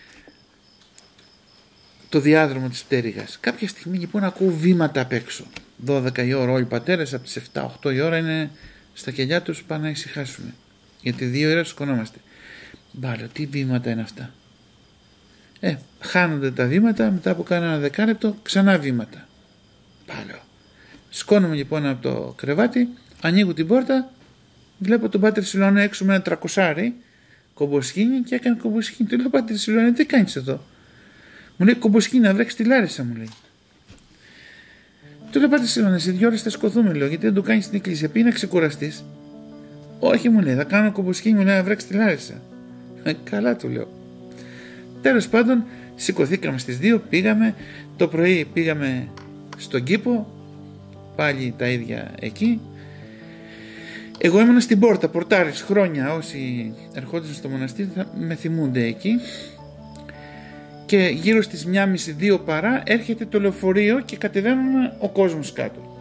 Speaker 1: το διάδρομο της πτέρυγας. Κάποια στιγμή λοιπόν ακούω βήματα απ' έξω. 12 η ώρα, όλοι οι πατέρες από τις 7-8 η ώρα είναι στα κελιά τους, πάνε να ησυχάσουμε. Γιατί 2 η ώρα σηκωνόμαστε. Μπάλω, τι βήματα είναι αυτά? Χάνονται τα βήματα, μετά από κάνα 10 λεπτό ξανά βήματα. Πάλω. Σκόνομαι λοιπόν από το κρεβάτι, ανοίγω την πόρτα, βλέπω τον Πάτερ Σιλουανό έξω με ένα 300 κομποσκίνη και έκανε κομποσκίνη. Του λέω Πάτερ Σιλουανό, τι κάνεις εδώ? Μου λέει κομποσκίνη να βρέξει τη Λάρισα, μου λέει. Του λέω Πάτερ Σιλουανό, σε 2 ώρες θα σκοθούμε, λέω, γιατί δεν το κάνεις στην εκκλησία, πήγε να ξεκουραστείς. Όχι, μου λέει, θα κάνω κομποσκίνη, μου λέει, να βρέξει τη Λάρισα. Καλά, του λέω. Τέλος πάντων, σηκωθήκαμε στις 2, πήγαμε, το πρωί πήγαμε στον κήπο, πάλι τα ίδια εκεί. Εγώ ήμουν στην πόρτα, πορτάρις χρόνια, όσοι ερχόντουσαν στο μοναστήρι θα με θυμούνται εκεί, και γύρω στις 1:30-2 παρά έρχεται το λεωφορείο και κατεβαίνουν ο κόσμος κάτω.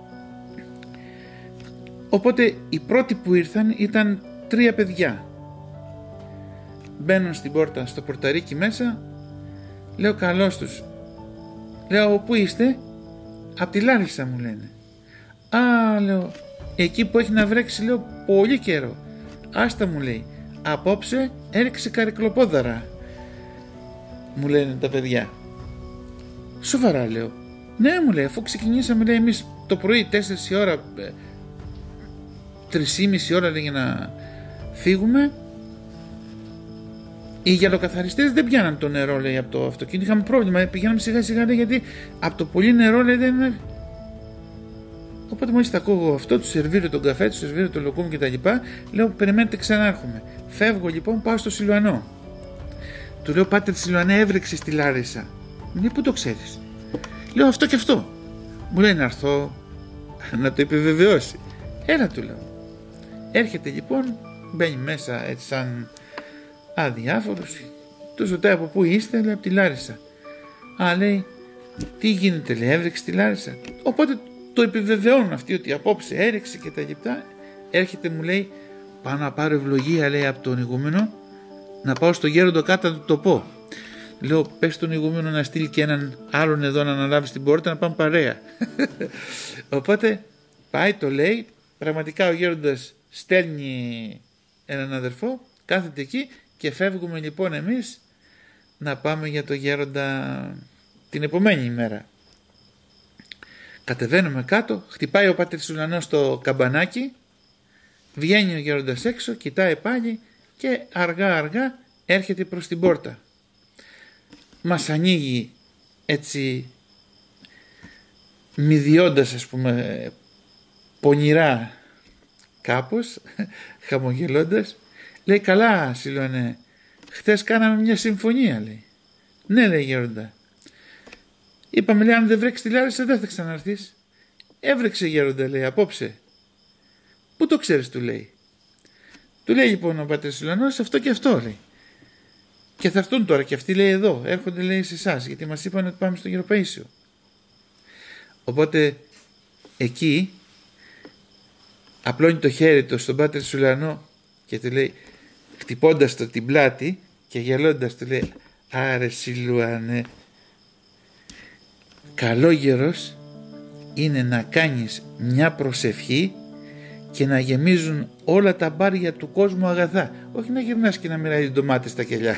Speaker 1: Οπότε οι πρώτοι που ήρθαν ήταν 3 παιδιά. Μπαίνουν στην πόρτα, στο πορταρίκι μέσα, λέω καλώς τους. Λέω πού είστε? Απ' τη Λάρισα, μου λένε. Α, λέω, εκεί που έχει να βρέξει, λέω, πολύ καιρό. Άστα, μου λέει, απόψε έριξε καρυκλοπόδαρα, μου λένε τα παιδιά. Σοβαρά, λέω. Ναι, μου λέει, αφού ξεκινήσαμε, λέει, εμείς το πρωί 4 η ώρα, 3,5 ώρα, λέει, για να φύγουμε, οι γυαλοκαθαριστές δεν πιάναν το νερό, λέει, από το αυτοκίνητο. Είχαμε πρόβλημα, πηγαίναμε σιγά σιγά, λέει, γιατί από το πολύ νερό, λέει, δεν είναι. Οπότε μόλις τα ακούω αυτό, του σερβίρω τον καφέ, του σερβίρω το λοκούμ και τα λοιπά, λέω περιμένετε, ξανάρχομαι. Φεύγω λοιπόν, πάω στο Σιλουανό. Του λέω Πάτερ Σιλουανέ, έβρεξε στη Λάρισα. Μου λέει πού το ξέρεις? Λέω αυτό και αυτό. Μου λέει να έρθω να το επιβεβαιώσει. Έλα, του λέω. Έρχεται λοιπόν, μπαίνει μέσα έτσι σαν αδιάφορος, του ρωτάει από πού είστε? Λέει από τη Λάρισα. Α, λέει, τι γίνεται? Λέει, έβρεξε τη Λάρισα. Οπότε το επιβεβαιώνουν αυτοί ότι απόψε έριξε και τα λοιπά. Έρχεται, μου λέει, πάω να πάρω ευλογία, λέει, από τον ηγούμενο, να πάω στο γέροντο κάτω να του το πω. Λέω, πες τον ηγούμενο να στείλει και έναν άλλον εδώ να αναλάβει στην πόρτα, να πάμε παρέα. Οπότε πάει, το λέει, πραγματικά ο γέροντας στέλνει έναν αδερφό, κάθεται εκεί και φεύγουμε λοιπόν εμείς να πάμε για το γέροντα την επομένη ημέρα. Κατεβαίνουμε κάτω, χτυπάει ο Πάτερ Σουλανός το καμπανάκι, βγαίνει ο γέροντας έξω, κοιτάει πάλι και αργά αργά έρχεται προς την πόρτα. Μας ανοίγει έτσι μηδιώντας, ας πούμε, πονηρά κάπως, χαμογελώντας, λέει, καλά Σιλουανέ, χθες κάναμε μια συμφωνία, λέει. Ναι, λέει, γέροντα. Είπαμε, λέει, αν δεν βρέξει τη Λάρισα δεν θα ξαναρθείς. Έβρεξε, γέροντα, λέει, απόψε. Πού το ξέρεις, του λέει. Του λέει λοιπόν ο Πάτερ Σιλουανός, αυτό και αυτό, λέει. Και θα έρθουν τώρα και αυτοί, λέει, εδώ, έρχονται, λέει, σε εσάς, γιατί μας είπαν ότι πάμε στο Γεροπαΐσιο. Οπότε εκεί απλώνει το χέρι του στον Πάτερ Σουλανό και του λέει, χτυπώντας το την πλάτη και γελώντας, του λέει, άρε Σιλουανέ, καλόγερος είναι να κάνεις μια προσευχή και να γεμίζουν όλα τα μπάρια του κόσμου αγαθά, όχι να γυρνάς και να μοιράζεις ντομάτες στα κελιά.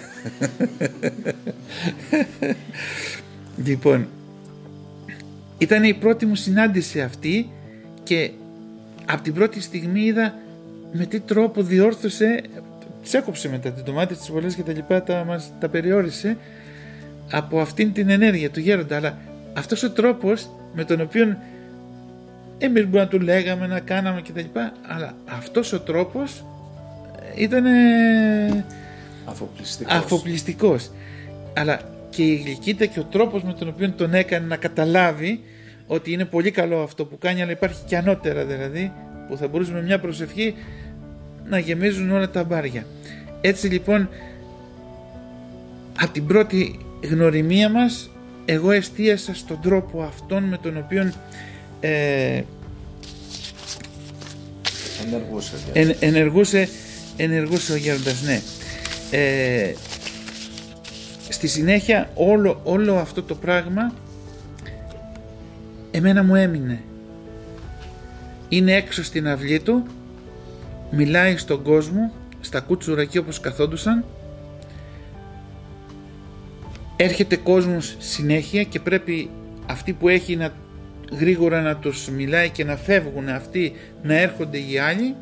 Speaker 1: Λοιπόν, ήταν η πρώτη μου συνάντηση αυτή και από την πρώτη στιγμή είδα με τι τρόπο διόρθωσε, τις έκοψε μετά τις ντομάτες, τις πολλές και τα λοιπά, μας τα περιόρισε από αυτήν την ενέργεια του γέροντα, αλλά αυτός ο τρόπος με τον οποίο εμείς μπορούμε να του λέγαμε, να κάναμε και τα λοιπά, αλλά αυτός ο τρόπος ήταν αφοπλιστικός. Αλλά και η γλυκύτητα και ο τρόπος με τον οποίο τον έκανε να καταλάβει ότι είναι πολύ καλό αυτό που κάνει, αλλά υπάρχει και ανώτερα, δηλαδή που θα μπορούσε με μια προσευχή να γεμίζουν όλα τα μπάρια. Έτσι λοιπόν, από την πρώτη γνωριμία μας, εγώ εστίασα στον τρόπο αυτόν με τον οποίο ενεργούσε ο γέροντας, ναι. Στη συνέχεια όλο αυτό το πράγμα εμένα μου έμεινε. Είναι έξω στην αυλή του, μιλάει στον κόσμο, στα κούτσουρα εκεί όπως καθόντουσαν, έρχεται κόσμος συνέχεια και πρέπει αυτοί που έχει γρήγορα να τους μιλάει και να φεύγουν αυτοί, να έρχονται οι άλλοι.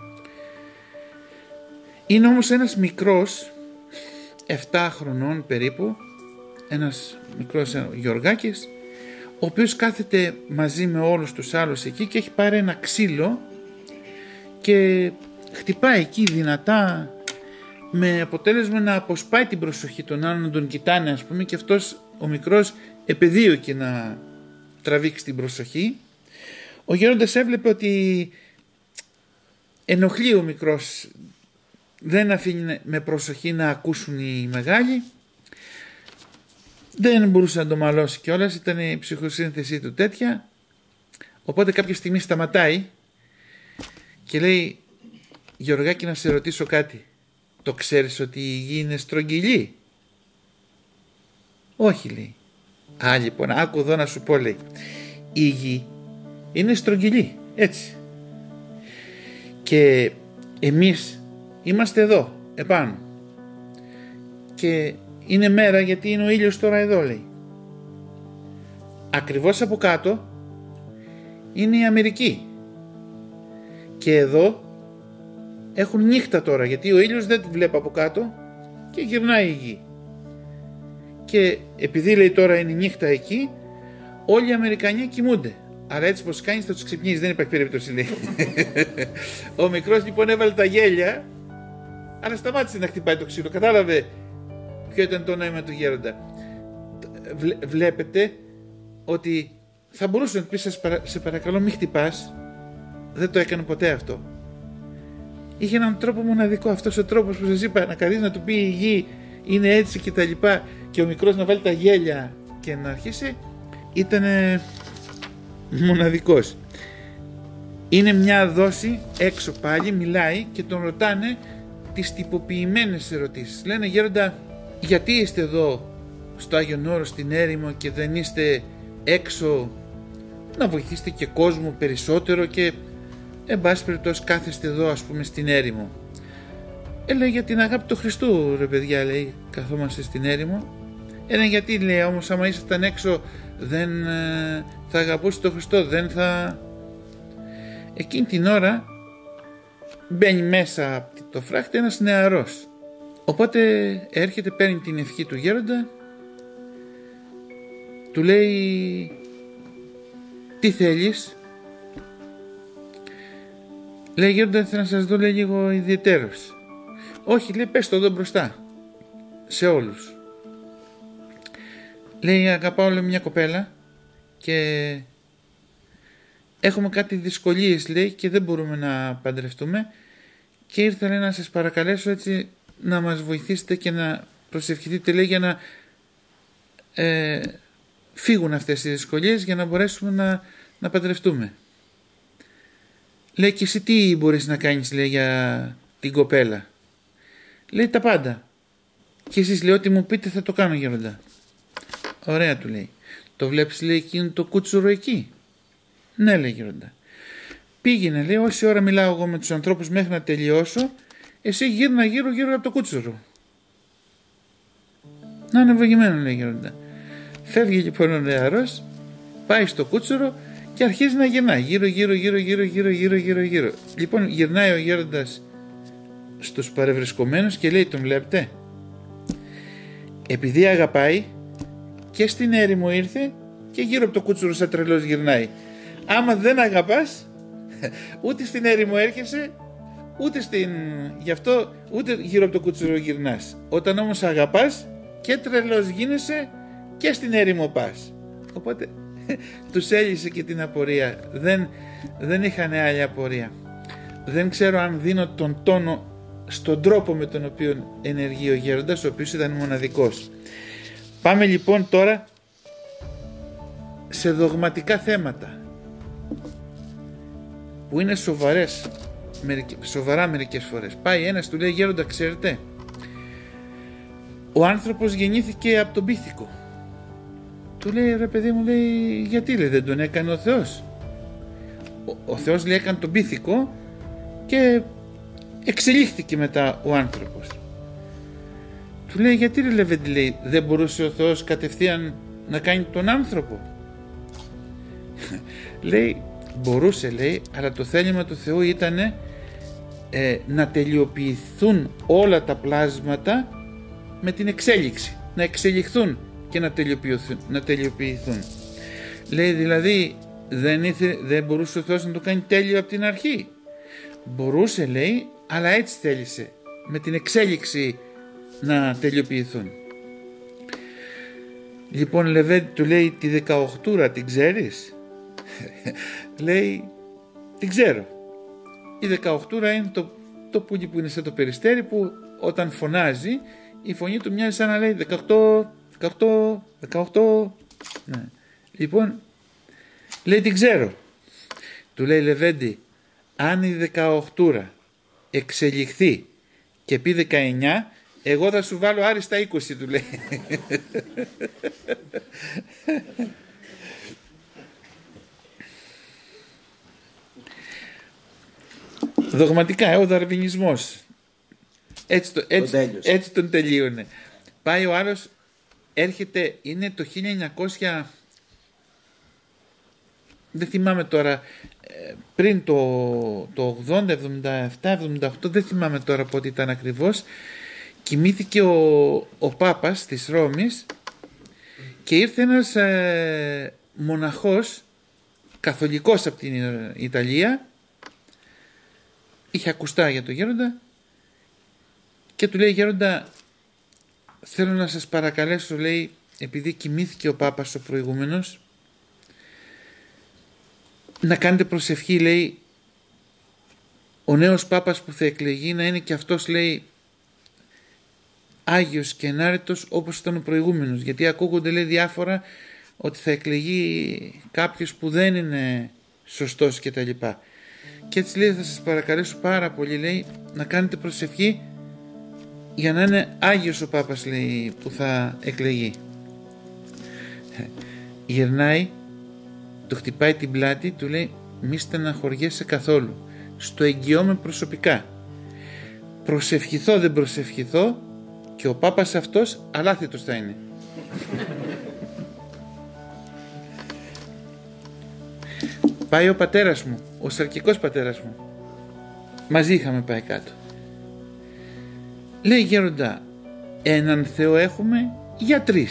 Speaker 1: Είναι όμως ένας μικρός 7 χρονών περίπου, ένας μικρός Γεωργάκης, ο οποίος κάθεται μαζί με όλους τους άλλους εκεί και έχει πάρει ένα ξύλο και χτυπάει εκεί δυνατά, με αποτέλεσμα να αποσπάει την προσοχή των άλλων, να τον κοιτάνε, ας πούμε, και αυτός ο μικρός επεδίωκε να τραβήξει την προσοχή. Ο γέροντας έβλεπε ότι ενοχλεί ο μικρός, δεν αφήνει με προσοχή να ακούσουν οι μεγάλοι, δεν μπορούσε να το μαλώσει κιόλας, ήταν η ψυχοσύνθεσή του τέτοια. Οπότε κάποια στιγμή σταματάει και λέει, Γεωργάκη, να σε ρωτήσω κάτι, το ξέρεις ότι η γη είναι στρογγυλή? Όχι, λέει. Α, λοιπόν, άκου εδώ να σου πω, λέει, η γη είναι στρογγυλή, έτσι, και εμείς είμαστε εδώ επάνω και είναι μέρα γιατί είναι ο ήλιος τώρα εδώ, λέει. Ακριβώς από κάτω είναι η Αμερική και εδώ έχουν νύχτα τώρα, γιατί ο ήλιος δεν βλέπει από κάτω και γυρνάει η γη. Και επειδή, λέει, τώρα είναι νύχτα εκεί, όλοι οι Αμερικανοί κοιμούνται. Άρα έτσι πως κάνεις θα τους ξυπνήσεις, δεν υπάρχει περίπτωση, λέει. Ο μικρός λοιπόν έβαλε τα γέλια, αλλά σταμάτησε να χτυπάει το ξύλο. Κατάλαβε ποιο ήταν το νόημα του γέροντα. Βλέπετε ότι θα μπορούσε να πει, σε παρακαλώ μην χτυπάς. Δεν το έκανε ποτέ αυτό. Είχε έναν τρόπο μοναδικό, αυτός ο τρόπος που σας είπα, να καθίσει να του πει η γη είναι έτσι και τα λοιπά, και ο μικρός να βάλει τα γέλια και να αρχίσει, ήταν μοναδικός. Είναι μια δόση έξω πάλι, μιλάει και τον ρωτάνε τις τυποποιημένες ερωτήσεις. Λένε, γέροντα, γιατί είστε εδώ στο Άγιον Όρος, στην έρημο, και δεν είστε έξω να βοηθήσετε και κόσμο περισσότερο και εν πάση περιπτώσει κάθεστε εδώ, ας πούμε, στην έρημο? Λέει, για την αγάπη του Χριστού, ρε παιδιά, λέει, καθόμαστε στην έρημο. Γιατί, λέει, όμως άμα ήσασταν έξω δεν θα αγαπούσε τον Χριστό, δεν θα... Εκείνη την ώρα μπαίνει μέσα από το φράχτη ένας νεαρός. Οπότε έρχεται, παίρνει την ευχή του γέροντα, του λέει τι θέλεις. Λέει γέροντα, θέλω να σας δω, λέει, λίγο ιδιαιτέρως. Όχι, λέει, πες το εδώ μπροστά σε όλους. Λέει, αγαπάω, λέει, μια κοπέλα και έχουμε κάτι δυσκολίες, λέει, και δεν μπορούμε να παντρευτούμε και ήρθα, λέει, να σας παρακαλέσω έτσι να μας βοηθήσετε και να προσευχηθείτε, λέει, για να φύγουν αυτές οι δυσκολίες για να μπορέσουμε να παντρευτούμε. Λέει, και εσύ τι μπορείς να κάνεις, λέει, για την κοπέλα. Λέει, τα πάντα. Και εσείς, λέει, ό,τι μου πείτε θα το κάνω, γέροντα. Ωραία, του λέει. Το βλέπεις, λέει, εκείνο το κούτσουρο εκεί? Ναι, λέει, γέροντα. Πήγαινε, λέει, όση ώρα μιλάω εγώ με τους ανθρώπους μέχρι να τελειώσω, εσύ γύρνα γύρω από το κούτσουρο. Να είναι ευλογημένο, λέει, γέροντα. Φεύγει λοιπόν ο νεαρός, πάει στο κούτσουρο και αρχίζει να γυρνάει γύρω. Λοιπόν, γυρνάει ο γέροντας στους παρευρισκομένους και λέει, τον βλέπετε? Επειδή αγαπάει, και στην έρημο ήρθε και γύρω από το κούτσουρο σαν τρελός γυρνάει. Άμα δεν αγαπάς, ούτε στην έρημο έρχεσαι, γι' αυτό ούτε γύρω από το κούτσουρο γυρνάς. Όταν όμως αγαπάς, και τρελός γίνεσαι και στην έρημο πας. Οπότε τους έλυσε και την απορία. Δεν είχαν άλλη απορία. Δεν ξέρω αν δίνω τον τόνο στον τρόπο με τον οποίο ενεργεί ο γέροντας, ο οποίος ήταν μοναδικός. Πάμε λοιπόν τώρα σε δογματικά θέματα που είναι σοβαρά μερικές φορές. Πάει ένας, του λέει, γέροντα, ξέρετε, ο άνθρωπος γεννήθηκε από τον πίθηκο. Του λέει, ρε παιδί μου, λέει, γιατί, λέει, δεν τον έκανε ο Θεός? Ο Θεός, λέει, έκανε τον πίθηκο και εξελίχθηκε μετά ο άνθρωπος. Του λέει, γιατί, ρε Λεβέντη, λέει, δεν μπορούσε ο Θεός κατευθείαν να κάνει τον άνθρωπο? Λέει, μπορούσε, λέει, αλλά το θέλημα του Θεού ήταν να τελειοποιηθούν όλα τα πλάσματα με την εξέλιξη, να εξελιχθούν και να τελειοποιηθούν. Λέει, δηλαδή δεν μπορούσε ο Θεός να το κάνει τέλειο από την αρχή? Μπορούσε, λέει, αλλά έτσι θέλησε, με την εξέλιξη να τελειοποιηθούν. Λοιπόν, Λεβέντη, του λέει, τη 18 την ξέρεις? Λέει, την ξέρω. Η 18 είναι το πουλί που είναι σαν το περιστέρι, που όταν φωνάζει η φωνή του μοιάζει σαν να λέει 18. Ναι. Λοιπόν, λέει, την ξέρω. Του λέει, Λεβέντη, αν η 18 εξελιχθεί και πει 19, εγώ θα σου βάλω άριστα 20, του λέει. Δογματικά, ο δαρβινισμός. Έτσι τον τελείωνε. Πάει ο άλλος, έρχεται, είναι το 1900, δεν θυμάμαι τώρα, πριν το 80, 77, 78, δεν θυμάμαι τώρα πότε ήταν ακριβώς, κοιμήθηκε ο Πάπας της Ρώμης και ήρθε ένας μοναχός καθολικός από την Ιταλία, είχε ακουστά για το γέροντα και του λέει, γέροντα, θέλω να σας παρακαλέσω, λέει, επειδή κοιμήθηκε ο Πάπας ο προηγούμενος, να κάνετε προσευχή, λέει, ο νέος Πάπας που θα εκλεγεί να είναι και αυτός, λέει, Άγιος και ενάρετος όπως ήταν ο προηγούμενος, γιατί ακούγονται, λέει, διάφορα ότι θα εκλεγεί κάποιος που δεν είναι σωστός και τα λοιπά. Και έτσι, λέει, θα σας παρακαλέσω πάρα πολύ, λέει, να κάνετε προσευχή για να είναι Άγιος ο Πάπας, λέει, που θα εκλεγεί. Γυρνάει, το χτυπάει την πλάτη, του λέει, μη στεναχωριέσαι καθόλου, στο εγγυώμαι προσωπικά. Προσευχηθώ δεν προσευχηθώ και ο Πάπας αυτός αλάθητος θα είναι. Πάει ο πατέρας μου, ο σαρκικός πατέρας μου. Μαζί είχαμε πάει κάτω. Λέει: γέροντα, έναν Θεό έχουμε για 3.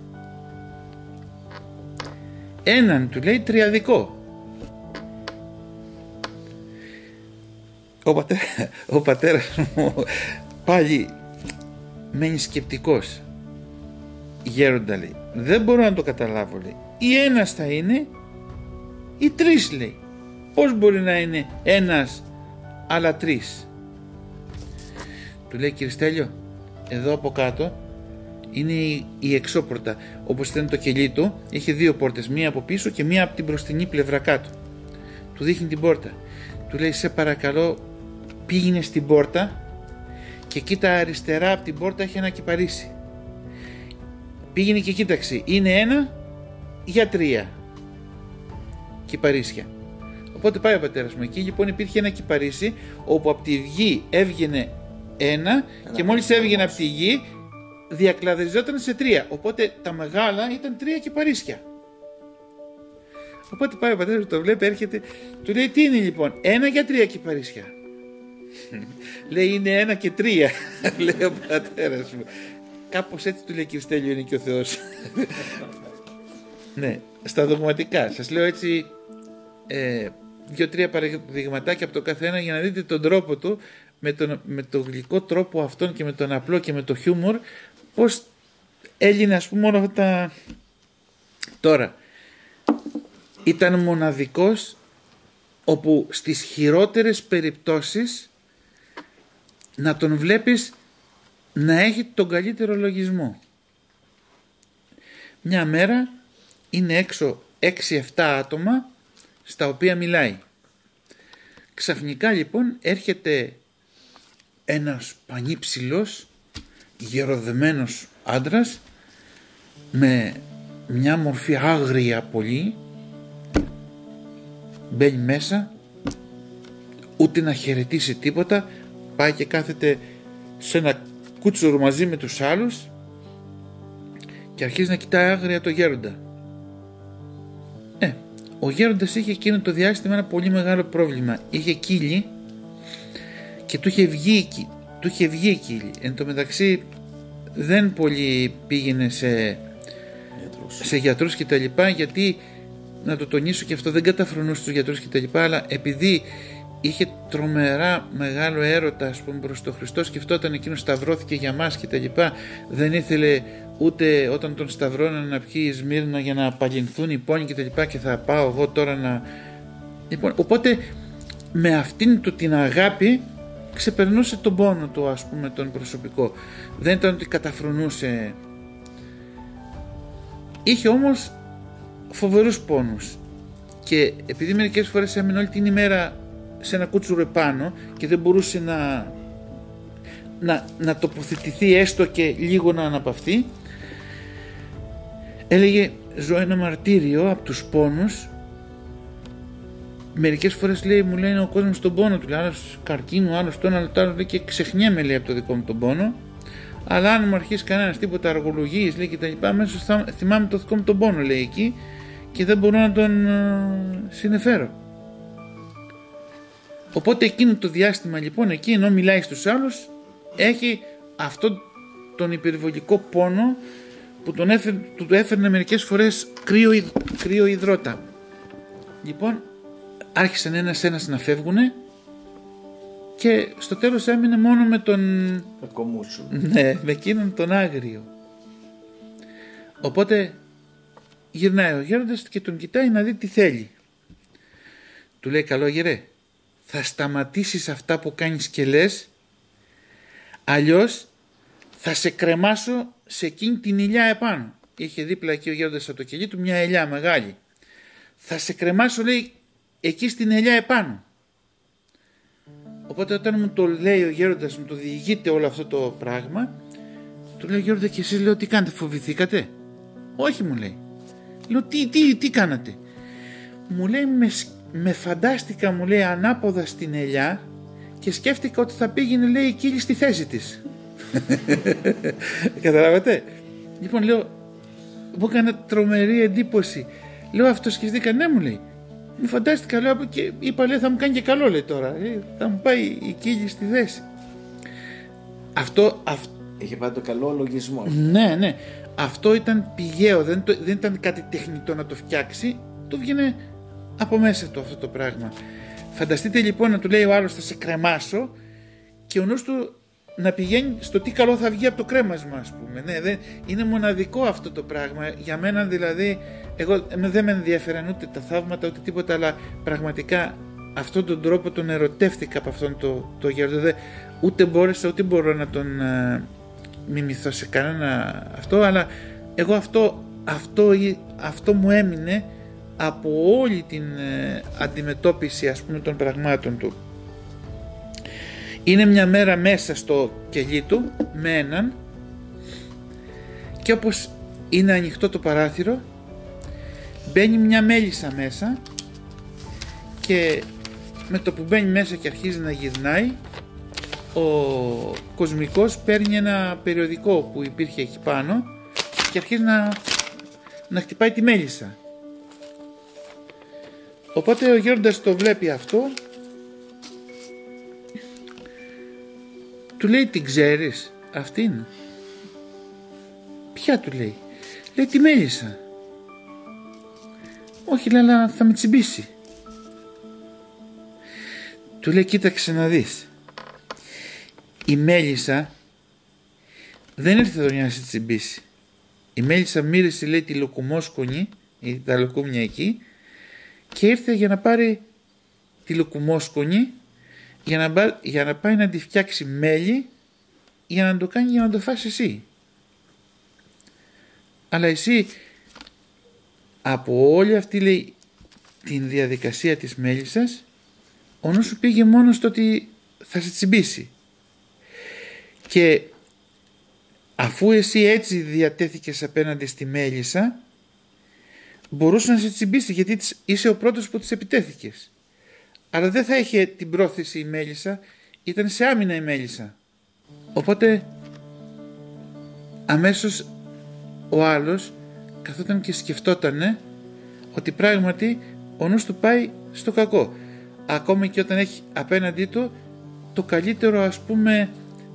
Speaker 1: Έναν, του λέει, τριαδικό. Ο πατέρας μου πάλι μένει σκεπτικός. Γέροντα, λέει, δεν μπορώ να το καταλάβω, λέει. Ή ένας θα είναι ή 3, λέει. Πώς μπορεί να είναι ένας αλλά 3? Του λέει: κύριε Στέλιο, εδώ από κάτω είναι η εξώπορτα. Όπως ήταν το κελί του, είχε 2 πόρτες, μία από πίσω και μία από την μπροστινή πλευρά κάτω. Του δείχνει την πόρτα. Του λέει: σε παρακαλώ, πήγαινε στην πόρτα και κοίτα αριστερά από την πόρτα, έχει ένα κυπαρίσι. Πήγαινε και κοίταξε, είναι 1 για 3 κυπαρίσια. Οπότε πάει ο πατέρας μου. Εκεί λοιπόν υπήρχε ένα κυπαρίσι, όπου από τη γη έβγαινε 1 και μόλις έβγαινε από τη γη διακλαδεζόταν σε 3. Οπότε τα μεγάλα ήταν 3 κυπαρίσια. Οπότε πάει ο πατέρας μου, το βλέπει, έρχεται, του λέει: τι είναι λοιπόν? 1 για 3 κυπαρίσια. Λέει: είναι 1 και 3. Λέει ο πατέρας μου. Κάπως έτσι του λέει: κύριε Στέλιο, είναι και ο Θεός. Ναι, στα δογματικά. Σας λέω έτσι 2-3 παραδειγματάκια από το καθένα για να δείτε τον τρόπο του, με τον γλυκό τρόπο αυτόν και με τον απλό και με το χιούμορ, πώς έλυνε, ας πούμε, όλα αυτά τα... Τώρα, ήταν μοναδικός, όπου στις χειρότερες περιπτώσεις να τον βλέπεις να έχει τον καλύτερο λογισμό. Μια μέρα είναι έξω 6-7 άτομα στα οποία μιλάει. Ξαφνικά λοιπόν έρχεται ένας πανύψηλος γεροδεμένος άντρας με μια μορφή άγρια πολύ, μπαίνει μέσα, ούτε να χαιρετήσει τίποτα, πάει και κάθεται σε ένα κούτσουρο μαζί με τους άλλους και αρχίζει να κοιτάει άγρια το γέροντα. Ο γέροντας είχε εκείνο το διάστημα ένα πολύ μεγάλο πρόβλημα. Είχε κύλι και του είχε βγει κύλι. Εν τω μεταξύ δεν πολύ πήγαινε σε γιατρούς και τα λοιπά, γιατί, να το τονίσω και αυτό, δεν καταφρονούσε τους γιατρούς και τα λοιπά, αλλά επειδή είχε τρομερά μεγάλο έρωτα, ας πούμε, προς τον Χριστό, σκεφτόταν εκείνος σταυρώθηκε για μας και τα λοιπά, δεν ήθελε ούτε όταν τον σταυρώνανε να πιει Σμύρνα για να απαλληλθούν οι πόνοι και τα λοιπά, και θα πάω εγώ τώρα να... Λοιπόν, οπότε με αυτήν του την αγάπη ξεπερνούσε τον πόνο του, ας πούμε, τον προσωπικό. Δεν ήταν ότι καταφρονούσε. Είχε όμως φοβερούς πόνους, και επειδή μερικές φορές έμεινε όλη την ημέρα σε ένα κούτσουρο επάνω και δεν μπορούσε να τοποθετηθεί έστω και λίγο να αναπαυθεί, έλεγε: ζω ένα μαρτύριο από τους πόνους. Μερικές φορές, λέει, μου λέει, ο κόσμος τον πόνο του, λέει, άλλος καρκίνου, άλλος τον άλλο, λέει, και ξεχνιέμαι, λέει, από το δικό μου τον πόνο, αλλά αν μου αρχίσει κανένας τίποτα αργολογίες, λέει, και τα λοιπά, αμέσως θα θυμάμαι το δικό μου τον πόνο, λέει, εκεί, και δεν μπορώ να τον συνεφέρω. Οπότε εκείνο το διάστημα λοιπόν, εκεί ενώ μιλάει στους άλλους, έχει αυτό τον υπερβολικό πόνο που του έφερνε μερικές φορές κρύο υδρότα. Λοιπόν, άρχισαν ένας να φεύγουνε και στο τέλος έμεινε μόνο με τον... Ναι, με εκείνον τον άγριο. Οπότε γυρνάει ο γέροντας και τον κοιτάει να δει τι θέλει. Του λέει: καλό γερέ, θα σταματήσεις αυτά που κάνεις και λες, αλλιώς θα σε κρεμάσω σε εκείνη την ελιά επάνω. Είχε δίπλα εκεί ο γέροντας από το κελί του μια ελιά μεγάλη. Θα σε κρεμάσω, λέει, εκεί στην ελιά επάνω. Οπότε όταν μου το λέει ο γέροντας, μου το διηγείται όλο αυτό το πράγμα, του λέει: γέροντα, και εσείς, λέω, τι κάνετε, φοβηθήκατε? Όχι, μου λέει. Λέω: τι κάνατε? Μου λέει: με φαντάστηκα, μου λέει, ανάποδα στην ελιά και σκέφτηκα ότι θα πήγαινε, λέει, η κύλη στη θέση της. Καταλάβατε? Λοιπόν, λέω, μου έκανε τρομερή εντύπωση. Λέω: αυτό σκεφτήκα? Ναι, μου λέει. Μου φαντάστηκα, λέω, και είπα, λέει, θα μου κάνει και καλό, λέει, τώρα. Θα μου πάει η κύλη στη θέση. Αυτό...
Speaker 2: Είχε πάει το καλό λογισμό.
Speaker 1: Ναι, ναι. Αυτό ήταν πηγαίο, δεν ήταν κάτι τεχνητό να το φτιάξει. Του βγαίνει από μέσα του αυτό το πράγμα. Φανταστείτε λοιπόν να του λέει ο άλλος, θα σε κρεμάσω, και ο νους του να πηγαίνει στο τι καλό θα βγει από το κρέμασμα, ας πούμε. Ναι, είναι μοναδικό αυτό το πράγμα. Για μένα δηλαδή, εγώ δεν με ενδιαφέραν ούτε τα θαύματα ούτε τίποτα, αλλά πραγματικά αυτόν τον τρόπο τον ερωτεύτηκα από αυτόν το γέροντα. Ούτε μπόρεσα, ούτε μπορώ να τον μιμηθώ σε κανένα αυτό, αλλά εγώ αυτό μου έμεινε από όλη την αντιμετώπιση, ας πούμε, των πραγμάτων του. Είναι μια μέρα μέσα στο κελί του με έναν, και όπως είναι ανοιχτό το παράθυρο, μπαίνει μια μέλισσα μέσα, και με το που μπαίνει μέσα και αρχίζει να γυρνάει, ο κοσμικός παίρνει ένα περιοδικό που υπήρχε εκεί πάνω και αρχίζει να χτυπάει τη μέλισσα. Οπότε ο γέροντας το βλέπει αυτό, του λέει, την ξέρεις αυτήν? Ποια? Του λέει. Λέει, τη μέλισσα. Όχι, λέει, αλλά θα με τσιμπήσει. Του λέει, κοίταξε να δεις, η μέλισσα δεν ήρθε εδώ για να σε τσιμπήσει. Η μέλισσα μύρισε, λέει, τη λουκουμόσκονη, τα λουκούμια εκεί, και ήρθε για να πάρει τη λουκουμόσκονη, για να πάει να τη φτιάξει μέλι, για να το κάνει, για να το φας εσύ. Αλλά εσύ από όλη αυτή, λέει, την διαδικασία της μέλισσας, ο νους σου πήγε μόνο στο ότι θα σε τσιμπήσει. Και αφού εσύ έτσι διατέθηκες απέναντι στη μέλισσα, μπορούσε να σε τσιμπήσει, γιατί είσαι ο πρώτος που της επιτέθηκες. Αλλά δεν θα είχε την πρόθεση η μέλισσα, ήταν σε άμυνα η μέλισσα. Οπότε αμέσως ο άλλος καθόταν και σκεφτότανε ότι πράγματι ο νους του πάει στο κακό. Ακόμα και όταν έχει απέναντί του το καλύτερο, ας πούμε,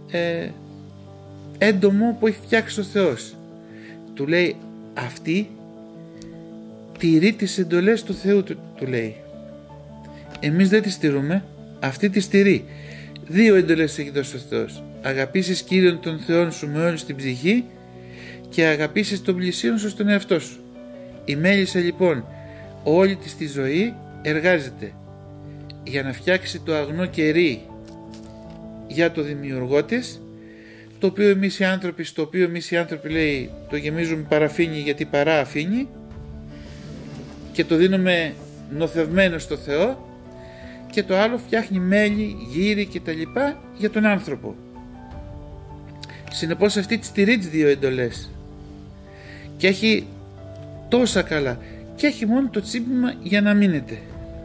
Speaker 1: έντομο που έχει φτιάξει ο Θεός. Του λέει, αυτή τηρεί τις εντολές του Θεού, του λέει. Εμείς δεν τις τηρούμε, αυτή τις τηρεί. 2 εντολές έχει δώσει ο Θεός. Αγαπήσεις Κύριον τον Θεόν σου με όλη την ψυχή και αγαπήσεις τον πλησίον σου στον εαυτό σου. Η μέλισσα λοιπόν όλη της τη ζωή εργάζεται για να φτιάξει το αγνό κερί για το δημιουργό της, το οποίο εμείς οι άνθρωποι, λέει, το γεμίζουμε παραφίνι, γιατί παρά αφήνει, και το δίνουμε νοθευμένο στο Θεό, και το άλλο φτιάχνει μέλι, γύρι και τα λοιπά για τον άνθρωπο. Συνεπώς αυτή τη στηρεί τις 2 εντολές και έχει τόσα καλά, και έχει μόνο το τσίπημα για να μείνετε.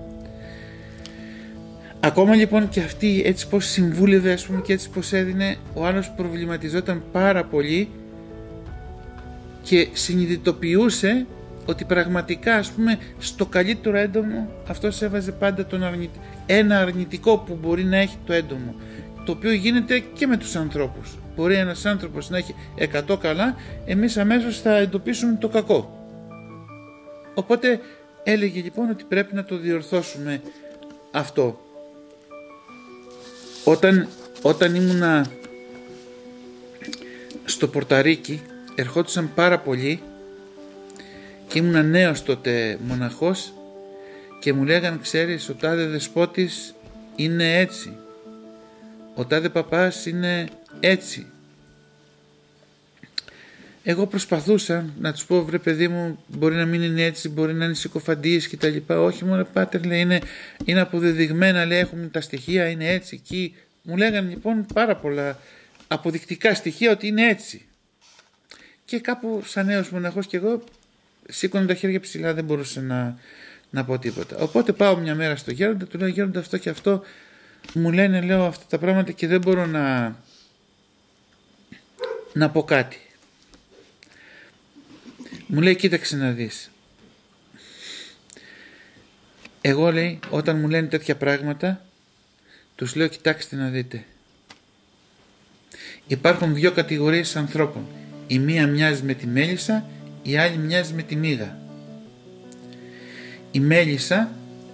Speaker 1: Ακόμα λοιπόν και αυτή, έτσι πως συμβούλευε, ας πούμε, και έτσι πως έδινε, ο άλλος προβληματιζόταν πάρα πολύ και συνειδητοποιούσε ότι πραγματικά, ας πούμε, στο καλύτερο έντομο αυτός έβαζε πάντα ένα αρνητικό που μπορεί να έχει το έντομο, το οποίο γίνεται και με τους ανθρώπους. Μπορεί ένας άνθρωπος να έχει 100 καλά, εμείς αμέσως θα εντοπίσουμε το κακό. Οπότε έλεγε λοιπόν ότι πρέπει να το διορθώσουμε αυτό. Όταν ήμουνα στο Πορταρίκι, ερχόντουσαν πάρα πολλοί και ήμουνα νέος τότε μοναχός, και μου λέγαν, ξέρεις, ο τάδε δεσπότης είναι έτσι, ο τάδε παπάς είναι έτσι. Εγώ προσπαθούσα να τους πω, βρε παιδί μου, μπορεί να μην είναι έτσι, μπορεί να είναι συκοφαντίες και τα λοιπά. Όχι μόνο, πάτερ, λέει, είναι αποδεδειγμένα, λέει, έχουμε τα στοιχεία, είναι έτσι, εκεί. Μου λέγανε λοιπόν πάρα πολλά αποδεικτικά στοιχεία ότι είναι έτσι. Και κάπου σαν νέος μοναχός και εγώ σήκωνα τα χέρια ψηλά, δεν μπορούσα να πω τίποτα. Οπότε πάω μια μέρα στο γέροντα, του λέω, γέροντα, αυτό και αυτό μου λένε, λέω, αυτά τα πράγματα και δεν μπορώ να πω κάτι. Μου λέει, κοίταξε να δεις, Εγώ, λέει, όταν μου λένε τέτοια πράγματα, τους λέω, κοιτάξτε να δείτε. Υπάρχουν δύο κατηγορίες ανθρώπων. Η μία μοιάζει με τη μέλισσα, η άλλη μοιάζει με τη μύγα. Η μέλισσα,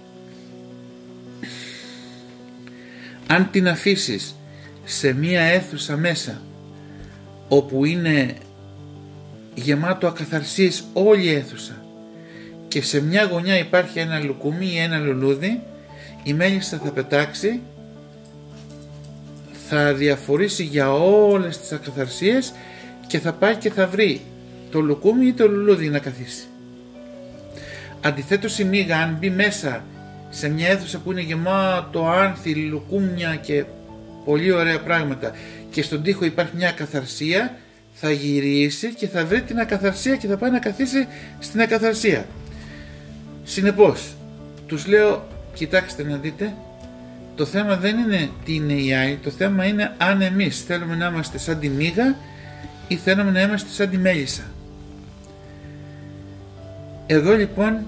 Speaker 1: αν την αφήσεις σε μία αίθουσα μέσα, όπου είναι γεμάτο ακαθαρσίες όλη η αίθουσα, και σε μια γωνιά υπάρχει ένα λουκούμι ή ένα λουλούδι, η μέλισσα θα πετάξει, θα διαφορήσει για όλες τις ακαθαρσίες και θα πάει και θα βρει το λουκούμι ή το λουλούδι να καθίσει. Αντιθέτως η μύγα, αν μπει μέσα σε μια αίθουσα που είναι γεμάτο άνθη, λουκούμια και πολύ ωραία πράγματα και στον τοίχο υπάρχει μια ακαθαρσία, θα γυρίσει και θα βρει την ακαθαρσία και θα πάει να καθίσει στην ακαθαρσία. Συνεπώς, τους λέω, κοιτάξτε να δείτε, το θέμα δεν είναι τι είναι οι άλλοι, το θέμα είναι αν εμείς θέλουμε να είμαστε σαν τη μύγα ή θέλουμε να είμαστε σαν τη μέλισσα. Εδώ λοιπόν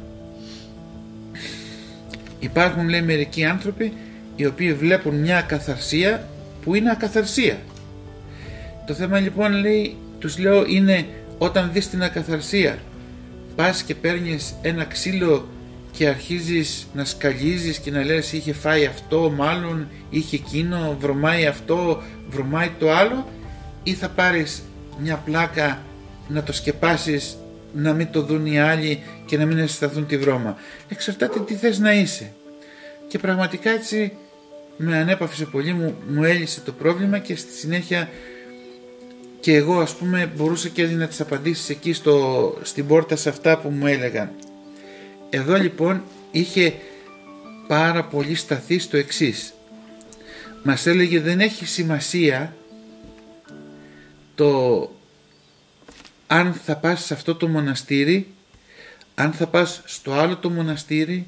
Speaker 1: υπάρχουν, λέει, μερικοί άνθρωποι οι οποίοι βλέπουν μια ακαθαρσία που είναι ακαθαρσία. Το θέμα λοιπόν, λέει, τους λέω, είναι όταν δεις την ακαθαρσία, πας και παίρνεις ένα ξύλο και αρχίζεις να σκαλίζεις και να λες είχε φάει αυτό, μάλλον είχε εκείνο, βρωμάει αυτό, βρωμάει το άλλο, ή θα πάρεις μια πλάκα να το σκεπάσεις, να μην το δουν οι άλλοι και να μην αισθανθούν τη βρώμα. Εξαρτάται τι θες να είσαι. Και πραγματικά έτσι με ανέπαυσε πολύ, μου έλυσε το πρόβλημα και στη συνέχεια και εγώ, ας πούμε, μπορούσα και να τις απαντήσεις εκεί στην πόρτα σε αυτά που μου έλεγαν. Εδώ λοιπόν είχε πάρα πολύ σταθεί στο εξής. Μας έλεγε δεν έχει σημασία το αν θα πας σε αυτό το μοναστήρι, αν θα πας στο άλλο το μοναστήρι,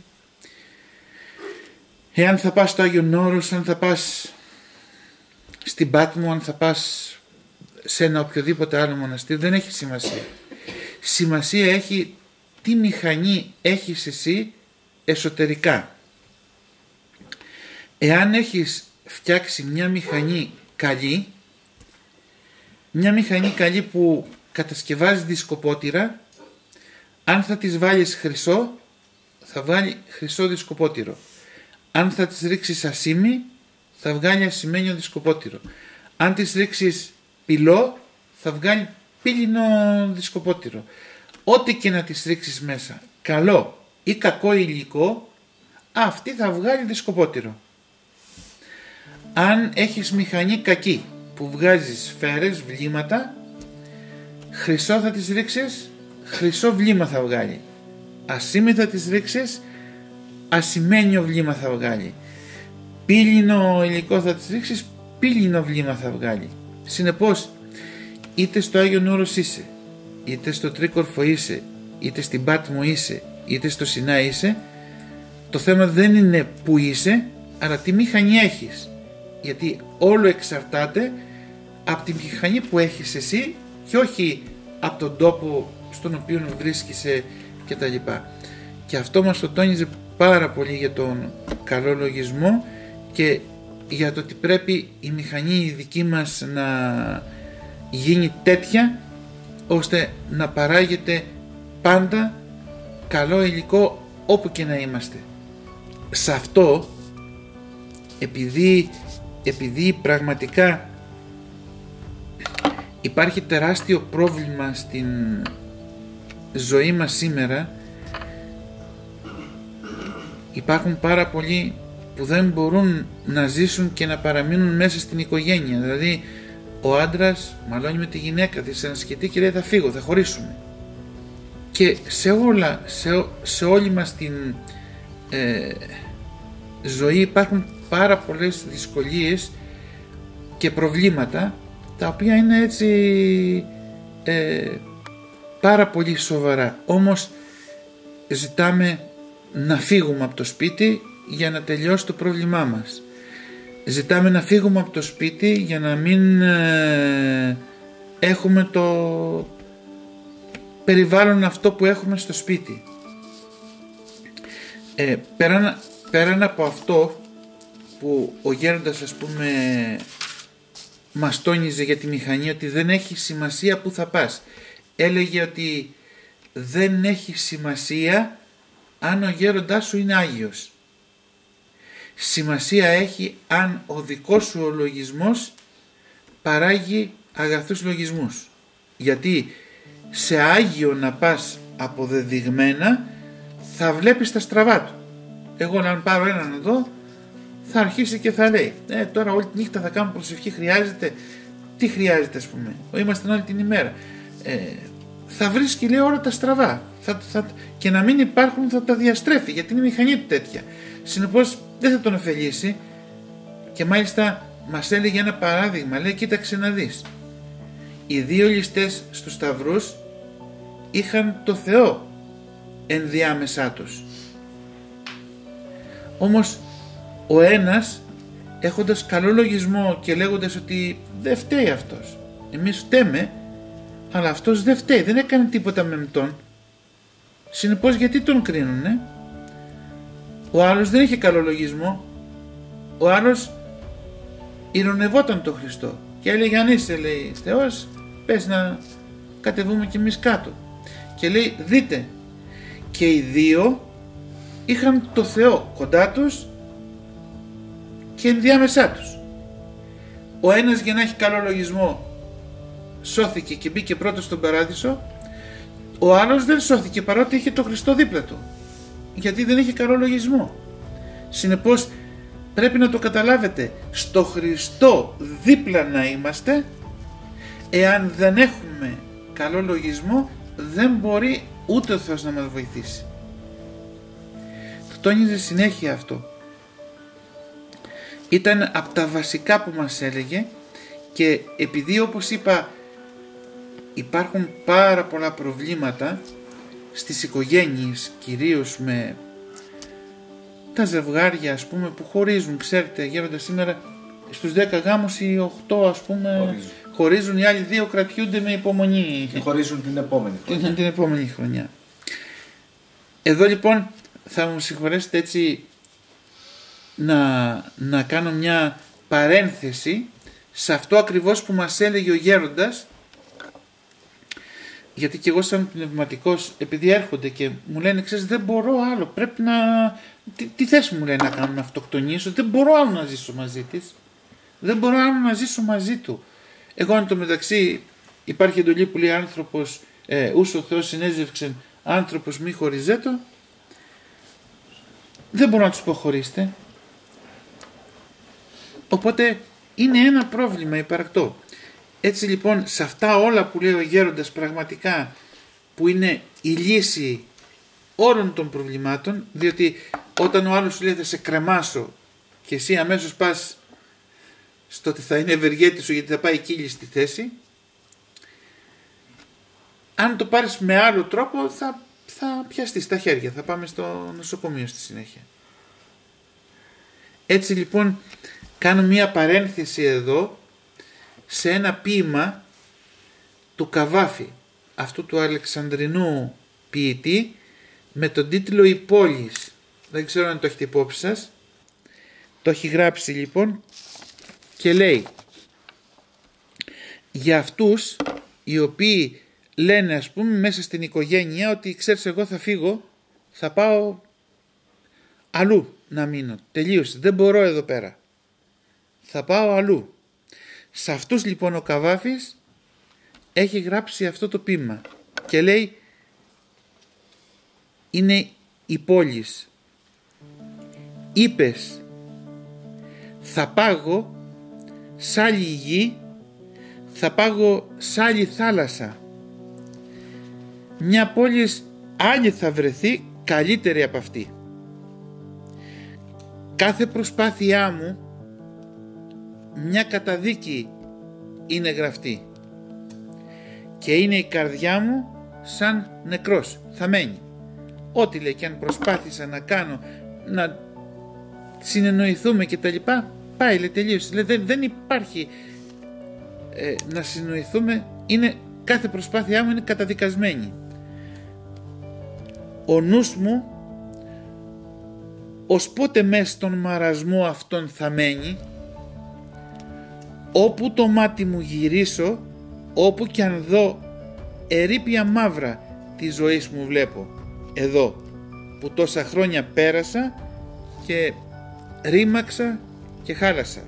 Speaker 1: εάν θα πας στο Άγιον Όρος, αν θα πας στην Πάτμο, αν θα πας σε ένα οποιοδήποτε άλλο μοναστήρι, δεν έχει σημασία. Σημασία έχει τι μηχανή έχεις εσύ εσωτερικά. Εάν έχεις φτιάξει μια μηχανή καλή, μια μηχανή καλή που κατασκευάζει δισκοπότηρα, αν θα τις βάλεις χρυσό, θα βγάλει χρυσό δισκοπότηρο. Αν θα τις ρίξεις ασήμι, θα βγάλει ασημένιο δισκοπότηρο. Αν τις ρίξεις πυλό, θα βγάλει πύλινο δισκοπότηρο. Ό,τι και να τις ρίξεις μέσα, καλό ή κακό υλικό, αυτή θα βγάλει δισκοπότηρο. Αν έχεις μηχανή κακή που βγάζει σφαίρες, βλήματα, χρυσό θα τις ρίξεις, χρυσό βλήμα θα βγάλει. Ασήμι θα τις ρίξεις, ασημένιο βλήμα θα βγάλει. Πύλινο υλικό θα τις ρίξεις, πύλινο βλήμα θα βγάλει. Συνεπώς, είτε στο Άγιον Όρος είσαι, είτε στο Τρίκορφο είσαι, είτε στην Πάτμο είσαι, είτε στο Σινά είσαι, το θέμα δεν είναι που είσαι, αλλά τι μηχανή έχεις. Γιατί όλο εξαρτάται από τη μηχανή που έχεις εσύ και όχι από τον τόπο στον οποίο βρίσκεσαι κτλ. Και αυτό μας το τόνιζε πάρα πολύ για τον καλό λογισμό και για το ότι πρέπει η μηχανή η δική μας να γίνει τέτοια ώστε να παράγεται πάντα καλό υλικό όπου και να είμαστε. Σε αυτό, επειδή πραγματικά υπάρχει τεράστιο πρόβλημα στην ζωή μας σήμερα, υπάρχουν πάρα πολλοί που δεν μπορούν να ζήσουν και να παραμείνουν μέσα στην οικογένεια. Δηλαδή ο άντρας μαλώνει με τη γυναίκα της σε ένα σκητή και λέει θα φύγω, θα χωρίσουμε. Και σε όλη μας την ζωή υπάρχουν πάρα πολλές δυσκολίες και προβλήματα τα οποία είναι έτσι πάρα πολύ σοβαρά. Όμως ζητάμε να φύγουμε από το σπίτι για να τελειώσει το πρόβλημά μας. Ζητάμε να φύγουμε από το σπίτι για να μην έχουμε το περιβάλλον αυτό που έχουμε στο σπίτι. Πέραν από αυτό που ο γέροντας, ας πούμε, μας τόνιζε για τη μηχανή, ότι δεν έχει σημασία που θα πας. Έλεγε ότι δεν έχει σημασία αν ο γέροντάς σου είναι Άγιος. Σημασία έχει αν ο δικός σου ο λογισμός παράγει αγαθούς λογισμούς. Γιατί σε Άγιο να πας αποδεδειγμένα θα βλέπεις τα στραβά του. Εγώ αν πάρω έναν εδώ θα αρχίσει και θα λέει τώρα όλη τη νύχτα θα κάνω προσευχή, χρειάζεται? Τι χρειάζεται, ας πούμε? Είμαστε όλη την ημέρα. Θα βρίσκει, λέει, όλα τα στραβά και να μην υπάρχουν θα τα διαστρέφει, γιατί είναι η μηχανή του τέτοια. Συνεπώς δεν θα τον ωφελήσει. Και μάλιστα μας έλεγε ένα παράδειγμα, λέει, κοίταξε να δεις, οι δύο ληστές στους σταυρούς είχαν το Θεό ενδιάμεσά τους. Όμως ο ένας, έχοντας καλό λογισμό και λέγοντας ότι δεν φταίει αυτός, εμείς φταίμε, αλλά αυτός δεν φταίει, δεν έκανε τίποτα μεμτόν, συνεπώς γιατί τον κρίνουνε? Ο άλλος δεν είχε καλό λογισμό, ο άλλος ηρωνευόταν τον Χριστό και έλεγε, αν είσαι, λέει, Θεός, πες να κατεβούμε κι εμείς κάτω. Και λέει, δείτε, και οι δύο είχαν το Θεό κοντά τους και ενδιάμεσά τους. Ο ένας, για να έχει καλό λογισμό, σώθηκε και μπήκε πρώτος στον παράδεισο. Ο άλλος δεν σώθηκε παρότι είχε το Χριστό δίπλα του, γιατί δεν είχε καλό λογισμό. Συνεπώς πρέπει να το καταλάβετε, στο Χριστό δίπλα να είμαστε. Εάν δεν έχουμε καλό λογισμό, δεν μπορεί ούτε ο Θεός να μας βοηθήσει. Το τόνιζε συνέχεια αυτό. Ήταν από τα βασικά που μας έλεγε, και επειδή, όπως είπα, υπάρχουν πάρα πολλά προβλήματα στις οικογένειες, κυρίως με τα ζευγάρια, ας πούμε, που χωρίζουν. Ξέρετε, γέροντα, σήμερα στους 10 γάμους οι 8, ας πούμε, χωρίζουν, οι άλλοι 2 κρατιούνται με υπομονή.
Speaker 2: Και χωρίζουν την επόμενη χρονιά.
Speaker 1: Την επόμενη χρονιά. Εδώ λοιπόν θα μου συγχωρέσετε έτσι να κάνω μια παρένθεση σε αυτό ακριβώς που μας έλεγε ο γέροντας, γιατί και εγώ σαν πνευματικός, επειδή έρχονται και μου λένε, ξέρεις, δεν μπορώ άλλο, πρέπει να... Τι θες, μου λένε, να κάνω, να αυτοκτονήσω? Δεν μπορώ άλλο να ζήσω μαζί της, δεν μπορώ άλλο να ζήσω μαζί του. Εγώ, εν τω μεταξύ, υπάρχει εντολή που λέει, άνθρωπος, ούς ο Θεός συνέζευξεν, άνθρωπος μη χωριζέτο. Δεν μπορώ να τους πω χωρίστε. Οπότε είναι ένα πρόβλημα υπαρκτό. Έτσι λοιπόν, σε αυτά όλα που λέει ο γέροντας, πραγματικά που είναι η λύση όλων των προβλημάτων, διότι όταν ο άλλος σου λέει θα σε κρεμάσω και εσύ αμέσως πας στο ότι θα είναι ευεργέτης σου γιατί θα πάει κύλι στη θέση, αν το πάρεις με άλλο τρόπο θα πιαστείς τα χέρια, θα πάμε στο νοσοκομείο στη συνέχεια. Έτσι λοιπόν κάνω μία παρένθεση εδώ σε ένα ποίημα του Καβάφη, αυτού του Αλεξανδρινού ποιητή, με τον τίτλο «Η πόλης». Δεν ξέρω αν το έχετε υπόψη σας. Το έχει γράψει λοιπόν και λέει, για αυτούς οι οποίοι λένε, ας πούμε, μέσα στην οικογένεια ότι, ξέρεις, εγώ θα φύγω, θα πάω αλλού να μείνω, τελείωσε, δεν μπορώ εδώ πέρα, θα πάω αλλού. Σε αυτούς λοιπόν ο Καβάφης έχει γράψει αυτό το ποίημα και λέει, είναι η πόλης. Είπες, θα πάγω σ' άλλη γη, θα πάγω σ' άλλη θάλασσα. Μια πόλης άλλη θα βρεθεί καλύτερη από αυτή. Κάθε προσπάθειά μου μια καταδίκη είναι γραφτή και είναι η καρδιά μου σαν νεκρός, θα μένει. Ό,τι λέει και αν προσπάθησα να κάνω, να συνεννοηθούμε και τα λοιπά, πάει, λέει, τελείωσε. Λέει, δεν υπάρχει να συνεννοηθούμε, είναι, κάθε προσπάθειά μου είναι καταδικασμένη. Ο νους μου ως πότε μες στον μαρασμό αυτόν θα μένει, όπου το μάτι μου γυρίσω, όπου κι αν δω ερείπια μαύρα τη ζωής μου βλέπω, εδώ που τόσα χρόνια πέρασα και ρήμαξα και χάλασα.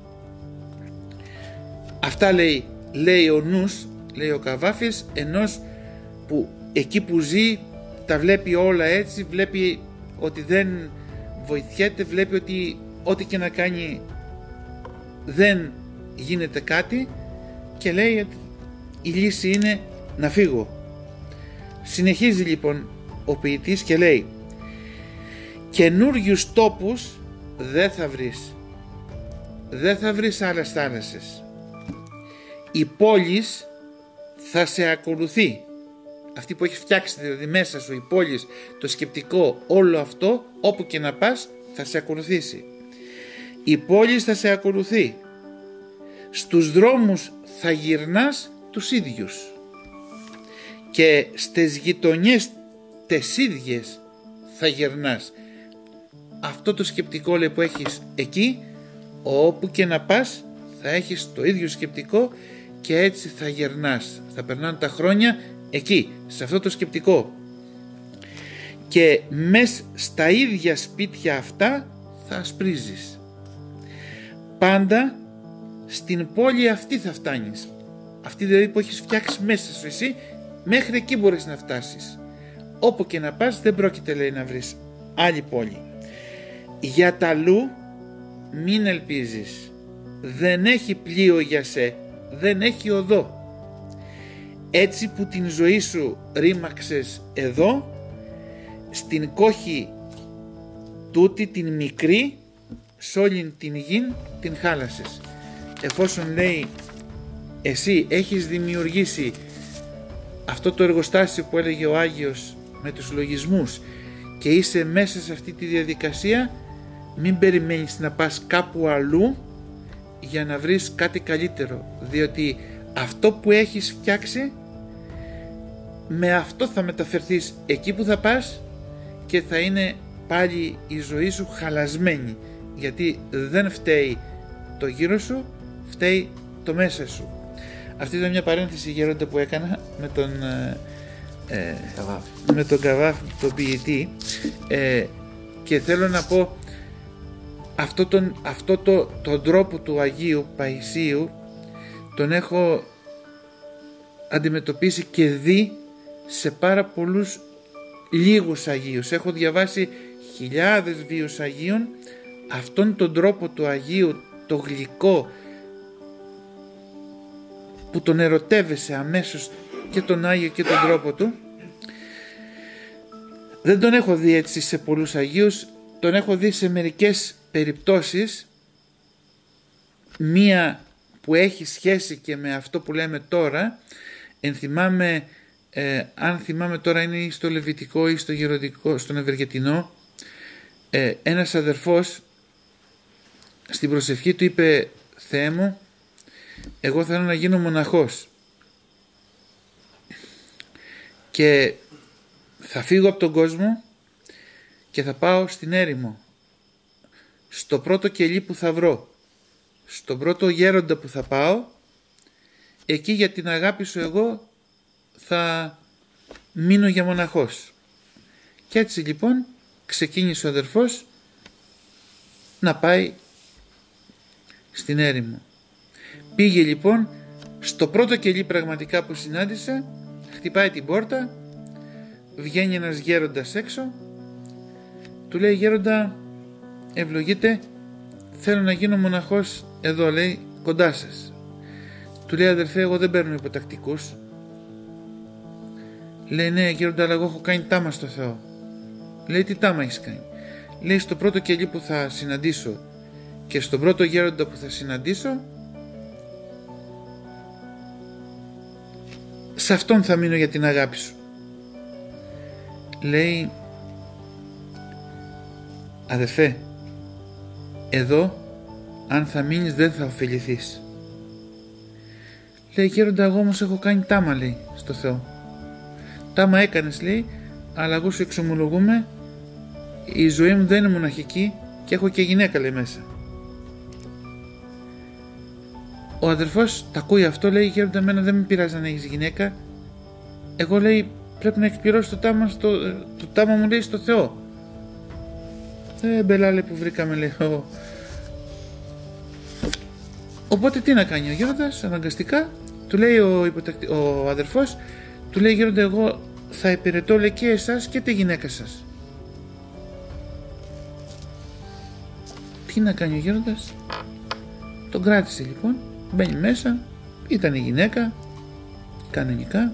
Speaker 1: Αυτά λέει ο νους, λέει ο Καβάφης, ενός που εκεί που ζει τα βλέπει όλα έτσι, βλέπει ότι δεν βοηθιέται, βλέπει ότι ό,τι και να κάνει δεν γίνεται κάτι και λέει ότι η λύση είναι να φύγω. Συνεχίζει λοιπόν ο ποιητής και λέει: καινούριους τόπους δεν θα βρεις άλλες θάλασσες. Η πόλη θα σε ακολουθεί. Αυτή που έχει φτιάξει δηλαδή μέσα σου, η πόλη, το σκεπτικό, όλο αυτό, όπου και να πας θα σε ακολουθήσει. Η πόλη θα σε ακολουθεί. Στους δρόμους θα γυρνάς τους ίδιους και στις γειτονιές τις ίδιες θα γυρνάς. Αυτό το σκεπτικό λέει που έχεις εκεί, όπου και να πας θα έχεις το ίδιο σκεπτικό και έτσι θα γερνάς. Θα περνάνε τα χρόνια εκεί, σε αυτό το σκεπτικό. Και μες στα ίδια σπίτια αυτά θα ασπρίζεις. Πάντα στην πόλη αυτή θα φτάνεις. Αυτή δηλαδή που έχεις φτιάξει μέσα σου εσύ, μέχρι εκεί μπορείς να φτάσεις. Όπου και να πας δεν πρόκειται λέει να βρεις άλλη πόλη. Για τα αλλού μην ελπίζεις. Δεν έχει πλοίο για σε, δεν έχει οδό. Έτσι που την ζωή σου ρήμαξες εδώ, στην κόχη τούτη την μικρή, σ' όλη την γην την χάλασες. Εφόσον λέει εσύ έχεις δημιουργήσει αυτό το εργοστάσιο που έλεγε ο Άγιος με τους λογισμούς και είσαι μέσα σε αυτή τη διαδικασία, μην περιμένεις να πας κάπου αλλού για να βρεις κάτι καλύτερο, διότι αυτό που έχεις φτιάξει με αυτό θα μεταφερθείς εκεί που θα πας και θα είναι πάλι η ζωή σου χαλασμένη, γιατί δεν φταίει το γύρω σου, φταίει το μέσα σου. Αυτή ήταν μια παρένθεση γέροντα που έκανα με τον Καβάφη, τον ποιητή, και θέλω να πω τον τρόπο του Αγίου Παϊσίου τον έχω αντιμετωπίσει και δει σε πάρα πολλούς λίγους Αγίους. Έχω διαβάσει χιλιάδες βίους Αγίων. Αυτόν τον τρόπο του Αγίου, το γλυκό, που τον ερωτεύεσαι αμέσως και τον Άγιο και τον τρόπο του, δεν τον έχω δει έτσι σε πολλούς Αγίους. Τον έχω δει σε μερικές περιπτώσεις, μία που έχει σχέση και με αυτό που λέμε τώρα. Αν θυμάμαι τώρα είναι ή στο Λεβιτικό ή στο Γεροντικό, στον Ευεργετινό, ένας αδερφός στην προσευχή του είπε: Θεέ μου, εγώ θέλω να γίνω μοναχός και θα φύγω από τον κόσμο και θα πάω στην έρημο, στο πρώτο κελί που θα βρω, στον πρώτο γέροντα που θα πάω, εκεί για την αγάπη σου εγώ θα μείνω για μοναχός. Και έτσι λοιπόν ξεκίνησε ο αδερφός να πάει στην έρημο. Πήγε λοιπόν στο πρώτο κελί πραγματικά που συνάντησε, χτυπάει την πόρτα, βγαίνει ένας γέροντας έξω, του λέει: γέροντα, ευλογείτε, θέλω να γίνω μοναχός εδώ, λέει, κοντά σας. Του λέει: αδερφέ, εγώ δεν παίρνω υποτακτικούς. Λέει: ναι γέροντα, αλλά εγώ έχω κάνει τάμα στο Θεό. Λέει: τι τάμα έχεις κάνει? Λέει: στο πρώτο κελί που θα συναντήσω και στον πρώτο γέροντα που θα συναντήσω, σε αυτόν θα μείνω για την αγάπη σου. Λέει: αδερφέ, εδώ αν θα μείνεις δεν θα ωφεληθείς. Λέει: γέροντα, εγώ όμως έχω κάνει τάμα, λέει, στο Θεό. Τάμα έκανες, λέει, αλλά εγώ σου εξομολογούμε η ζωή μου δεν είναι μοναχική και έχω και γυναίκα, λέει, μέσα. Ο αδερφός τα ακούει αυτό, λέει, γέροντα, εμένα δεν με πειράζει να έχεις γυναίκα, εγώ, λέει, πρέπει να εκπληρώσω το τάμα μου, λέει, στο Θεό. Μπελά, λέει, που βρήκαμε, λέει. Οπότε τι να κάνει ο γέροντας? Αναγκαστικά του λέει ο αδερφός, του λέει, γέροντα, εγώ θα υπηρετώ, λέει, και εσάς και τη γυναίκα σας. Τι να κάνει ο γέροντας? Τον κράτησε, λοιπόν, μπαίνει μέσα, ήταν η γυναίκα, κανονικά.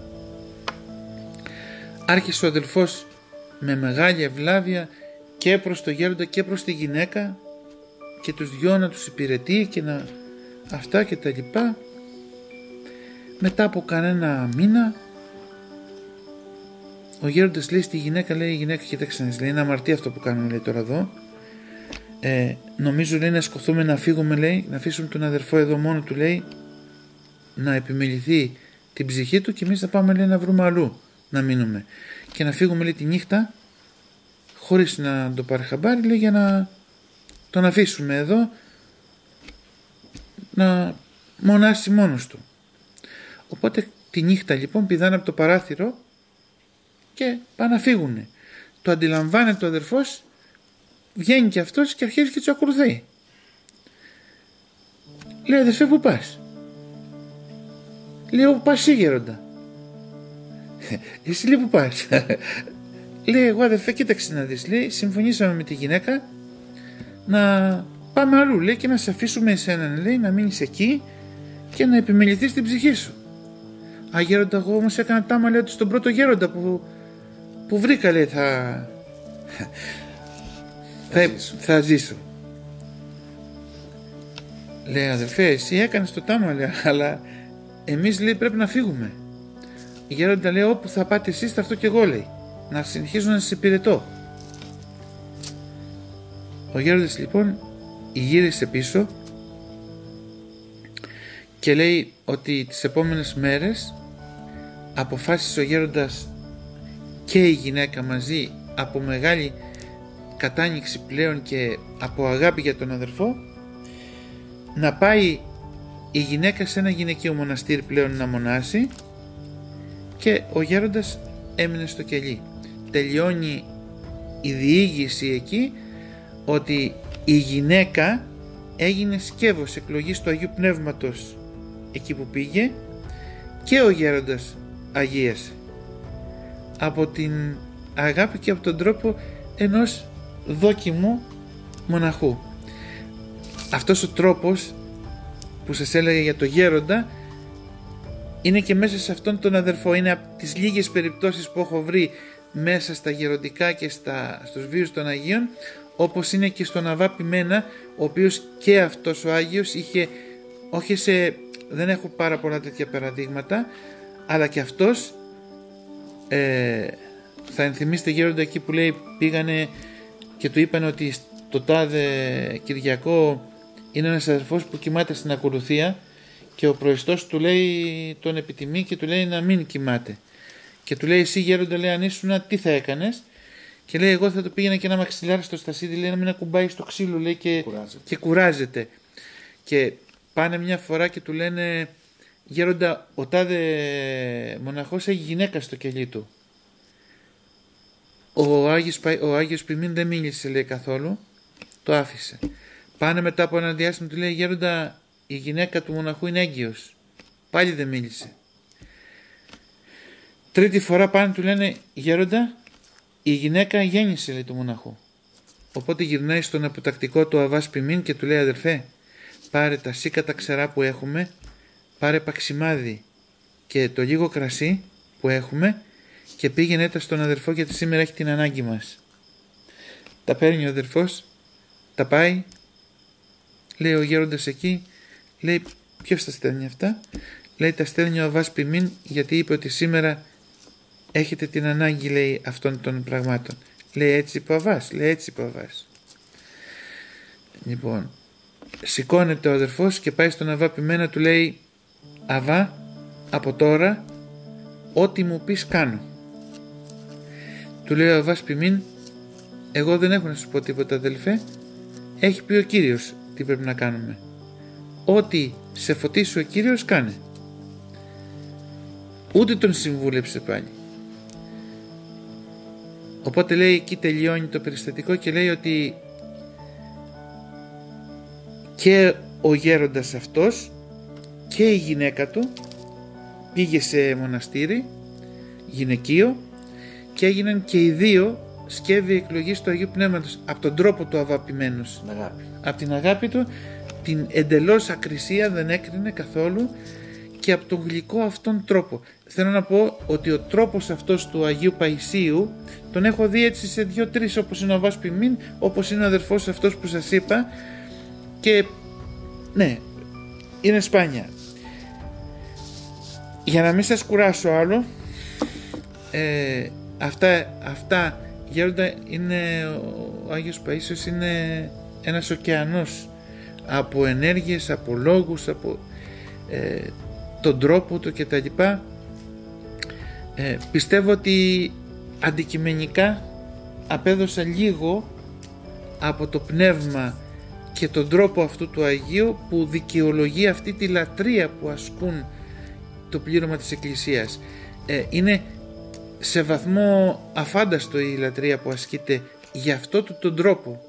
Speaker 1: Άρχισε ο αδελφός με μεγάλη ευλάβεια και προς το γέροντα και προς τη γυναίκα και τους δυο να τους υπηρετεί και να αυτά και τα λοιπά. Μετά από κανένα μήνα ο γέροντας λέει στη γυναίκα, λέει, η γυναίκα, κοίταξε να λέει, είναι αμαρτία αυτό που κάνουμε, λέει, τώρα εδώ, νομίζω, λέει, να σκοθούμε να φύγουμε, λέει, να αφήσουμε τον αδερφό εδώ μόνο του, λέει, να επιμεληθεί την ψυχή του και εμείς θα πάμε, λέει, να βρούμε αλλού να μείνουμε και να φύγουμε, λέει, τη νύχτα χωρίς να το πάρει χαμπάρι, λέει, για να τον αφήσουμε εδώ να μονάσει μόνος του. Οπότε τη νύχτα, λοιπόν, πηδάνε από το παράθυρο και πάνε να φύγουνε. Το αντιλαμβάνεται ο αδερφός, βγαίνει και αυτός και αρχίζει και τους ακολουθεί. Λέει, αδερφέ, πού πας? Λέει, όπου πας εσύ, γέροντα? Εσύ, λέει, πού πας? Λέει, εγώ, αδερφέ, κοίταξε να δεις, λέει, συμφωνήσαμε με τη γυναίκα να πάμε αλλού, λέει, και να σε αφήσουμε εσένα, λέει, να μείνεις εκεί και να επιμεληθείς την ψυχή σου. Α, γέροντα, εγώ όμως έκανα τάμα, λέει, ότι στον πρώτο γέροντα που βρήκα, λέει, θα ζήσω. Λέει, αδερφέ, εσύ έκανες το τάμα, λέει, αλλά εμείς, λέει, πρέπει να φύγουμε. Η γέροντα, λέει, όπου θα πάτε εσείς θα έρθω κι εγώ, λέει, να συνεχίζω να σας υπηρετώ. Ο γέροντας, λοιπόν, γύρισε πίσω και λέει ότι τις επόμενες μέρες αποφάσισε ο γέροντας και η γυναίκα μαζί, από μεγάλη κατάνοιξη πλέον και από αγάπη για τον αδερφό, να πάει η γυναίκα σε ένα γυναικείο μοναστήρι πλέον να μονάσει και ο γέροντας έμεινε στο κελί. Τελειώνει η διήγηση εκεί ότι η γυναίκα έγινε σκεύος εκλογής του Αγίου Πνεύματος εκεί που πήγε και ο γέροντας αγίασε από την αγάπη και από τον τρόπο ενός δόκιμου μοναχού. Αυτός ο τρόπος που σας έλεγα για το γέροντα είναι και μέσα σε αυτόν τον αδερφό. Είναι από τις λίγες περιπτώσεις που έχω βρει μέσα στα γεροντικά και στους βίους των Αγίων, όπως είναι και στον Αββά Ποιμένα, ο οποίος και αυτός ο Άγιος είχε, δεν έχω πάρα πολλά τέτοια παραδείγματα, αλλά και αυτός θα ενθυμίστε, γέροντα, εκεί που λέει πήγανε και του είπαν ότι το τάδε Κυριακό είναι ένας αδερφός που κοιμάται στην ακολουθία και ο προεστός του λέει, τον επιτιμεί και του λέει να μην κοιμάται και του λέει, εσύ, γέροντα, λέει, αν ήσουν, τι θα έκανες? Και λέει, εγώ θα το πήγαινα και ένα μαξιλάρι στο στασίδι, λέει, να μην ακουμπάει στο ξύλο, λέει, και κουράζεται. Και πάνε μια φορά και του λένε, γέροντα, ο τάδε μοναχός έχει γυναίκα στο κελί του. Ο Άγιος Ποιμήν δεν μίλησε, λέει, καθόλου, το άφησε. Πάνε μετά από ένα διάστημα, του λέει, γέροντα, η γυναίκα του μοναχού είναι έγκυος. Πάλι δεν μίλησε. Τρίτη φορά πάνε, του λένε, γέροντα, η γυναίκα γέννησε, λέει, του μοναχού. Οπότε γυρνάει στον αποτακτικό του Αββάς Ποιμήν και του λέει, αδερφέ, πάρε τα σίκατα ξερά που έχουμε, πάρε παξιμάδι και το λίγο κρασί που έχουμε και πήγαινε τα στον αδερφό, γιατί σήμερα έχει την ανάγκη μας. Τα παίρνει ο αδερφός, τα πάει, λέει ο γέροντας εκεί, λέει, ποιος τα στέλνει αυτά? Λέει, τα στέλνει ο Αββάς Ποιμήν, γιατί είπε ότι σήμερα έχετε την ανάγκη, λέει, αυτών των πραγμάτων. Λέει, έτσι είπε ο Αββάς? Λέει, έτσι είπε ο Αββάς. Λοιπόν, σηκώνεται ο αδερφός και πάει στον Αββά Ποιμένα, του λέει, Αββά, από τώρα ό,τι μου πεις κάνω. Του λέει ο Αββάς Ποιμήν, Εγώ δεν έχω να σου πω τίποτα, αδελφέ. Έχει πει ο Κύριος τι πρέπει να κάνουμε. Ό,τι σε φωτίσει ο Κύριος κάνε. Ούτε τον συμβούλεψε πάλι. Οπότε λέει, εκεί τελειώνει το περιστατικό και λέει ότι και ο γέροντας αυτός και η γυναίκα του πήγε σε μοναστήρι γυναικείο και έγιναν και οι δύο σκεύη εκλογής του Αγίου Πνεύματος από τον τρόπο του αγαπημένος, από την αγάπη του, την εντελώς ακρισία δεν έκρινε καθόλου και από τον γλυκό αυτόν τρόπο. Θέλω να πω ότι ο τρόπος αυτός του Αγίου Παϊσίου τον έχω δει έτσι σε 2-3, όπως είναι ο Βάς Πιμήν, όπως είναι ο αδερφός αυτός που σας είπα, και ναι, είναι σπάνια. Για να μην σας κουράσω άλλο, αυτά γέροντα, είναι ο Άγιος Παΐσιος είναι ένας ωκεανός από ενέργειες, από λόγους, από τον τρόπο του κτλ. Πιστεύω ότι αντικειμενικά απέδωσα λίγο από το πνεύμα και τον τρόπο αυτού του Αγίου που δικαιολογεί αυτή τη λατρεία που ασκούν το πλήρωμα της Εκκλησίας. Είναι σε βαθμό αφάνταστο η λατρεία που ασκείται για αυτό τον τρόπο.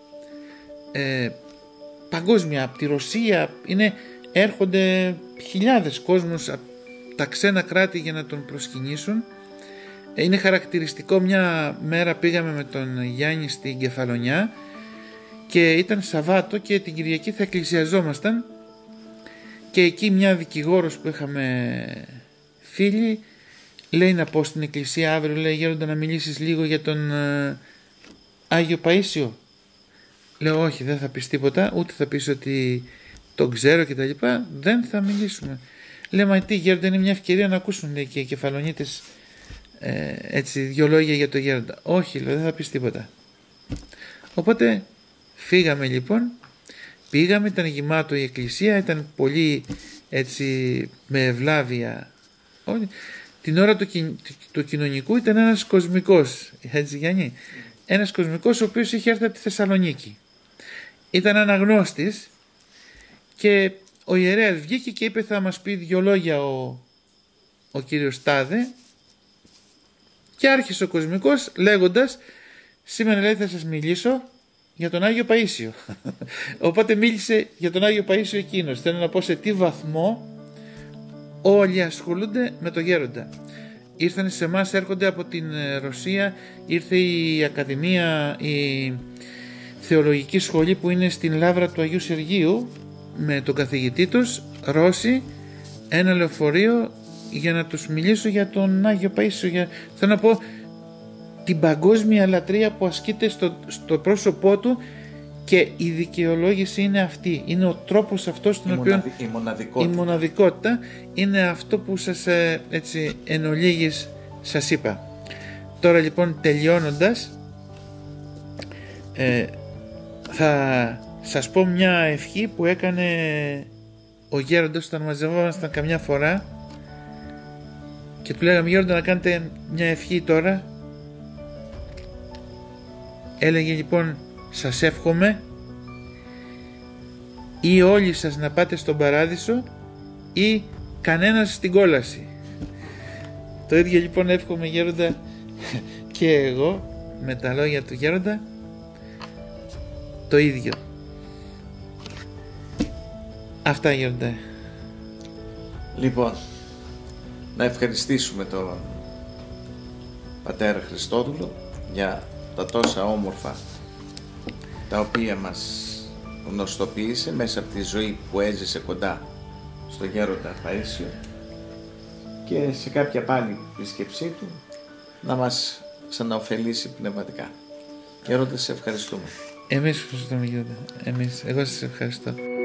Speaker 1: Παγκόσμια, από τη Ρωσία έρχονται χιλιάδες κόσμος από τα ξένα κράτη για να τον προσκυνήσουν. Είναι χαρακτηριστικό, μια μέρα πήγαμε με τον Γιάννη στην Κεφαλονιά και ήταν Σαββάτο και την Κυριακή θα εκκλησιαζόμασταν και εκεί μια δικηγόρος που είχαμε φίλοι λέει να πω στην εκκλησία αύριο, λέει, γέροντα, να μιλήσεις λίγο για τον Άγιο Παΐσιο. Λέω όχι, δεν θα πεις τίποτα, ούτε θα πεις ότι τον ξέρω και τα λοιπά, δεν θα μιλήσουμε. Λέει, μα τι γέροντα, είναι μια ευκαιρία να ακούσουν, λέει, και οι Κεφαλονίτες έτσι 2 λόγια για τον γέροντα. Όχι, λέω, δεν θα πεις τίποτα. Οπότε φύγαμε λοιπόν, πήγαμε, ήταν γεμάτο η εκκλησία, ήταν πολύ έτσι με ευλάβεια. Την ώρα του κοινωνικού ήταν ένας κοσμικός, έτσι Γιάννη, ένας κοσμικός ο οποίος είχε έρθει από τη Θεσσαλονίκη. Ήταν αναγνώστης και ο ιερέας βγήκε και είπε θα μας πει 2 λόγια ο κύριος Τάδε, και άρχισε ο κοσμικός λέγοντας, σήμερα λέει θα σας μιλήσω για τον Άγιο Παΐσιο. Οπότε μίλησε για τον Άγιο Παΐσιο εκείνος. Θέλω να πω σε τι βαθμό όλοι ασχολούνται με το γέροντα. Ήρθαν σε εμάς, έρχονται από την Ρωσία, ήρθε η Ακαδημία, η θεολογική σχολή που είναι στην Λάβρα του Αγίου Σεργίου με τον καθηγητή τους, Ρώση, ένα λεωφορείο για να τους μιλήσω για τον Άγιο Παΐσιο. Θέλω να πω την παγκόσμια λατρεία που ασκείται στο πρόσωπό του και η δικαιολόγηση είναι αυτή. Είναι ο τρόπος αυτός στον οποίο η μοναδικότητα είναι αυτό που σας έτσι εν ολίγης σας είπα. Τώρα λοιπόν τελειώνοντας θα σας πω μια ευχή που έκανε ο γέροντας όταν μαζευόμασταν καμιά φορά και του λέγαμε, γέροντα, να κάνετε μια ευχή τώρα. Έλεγε λοιπόν, σας εύχομαι ή όλοι σας να πάτε στον Παράδεισο ή κανένας στην κόλαση. Το ίδιο λοιπόν εύχομαι, γέροντα, και εγώ με τα λόγια του γέροντα το ίδιο. Αυτά, γέροντα.
Speaker 2: Λοιπόν, να ευχαριστήσουμε τον Πατέρα Χριστόδουλο για τα τόσα όμορφα τα οποία μας γνωστοποίησε μέσα από τη ζωή που έζησε κοντά στο γέροντα Παΐσιο, και σε κάποια πάλι επίσκεψή του να μας ξαναωφελήσει πνευματικά. Γέροντα, σε ευχαριστούμε.
Speaker 1: Εμείς ευχαριστούμε, γέροντα. Εγώ σας ευχαριστώ.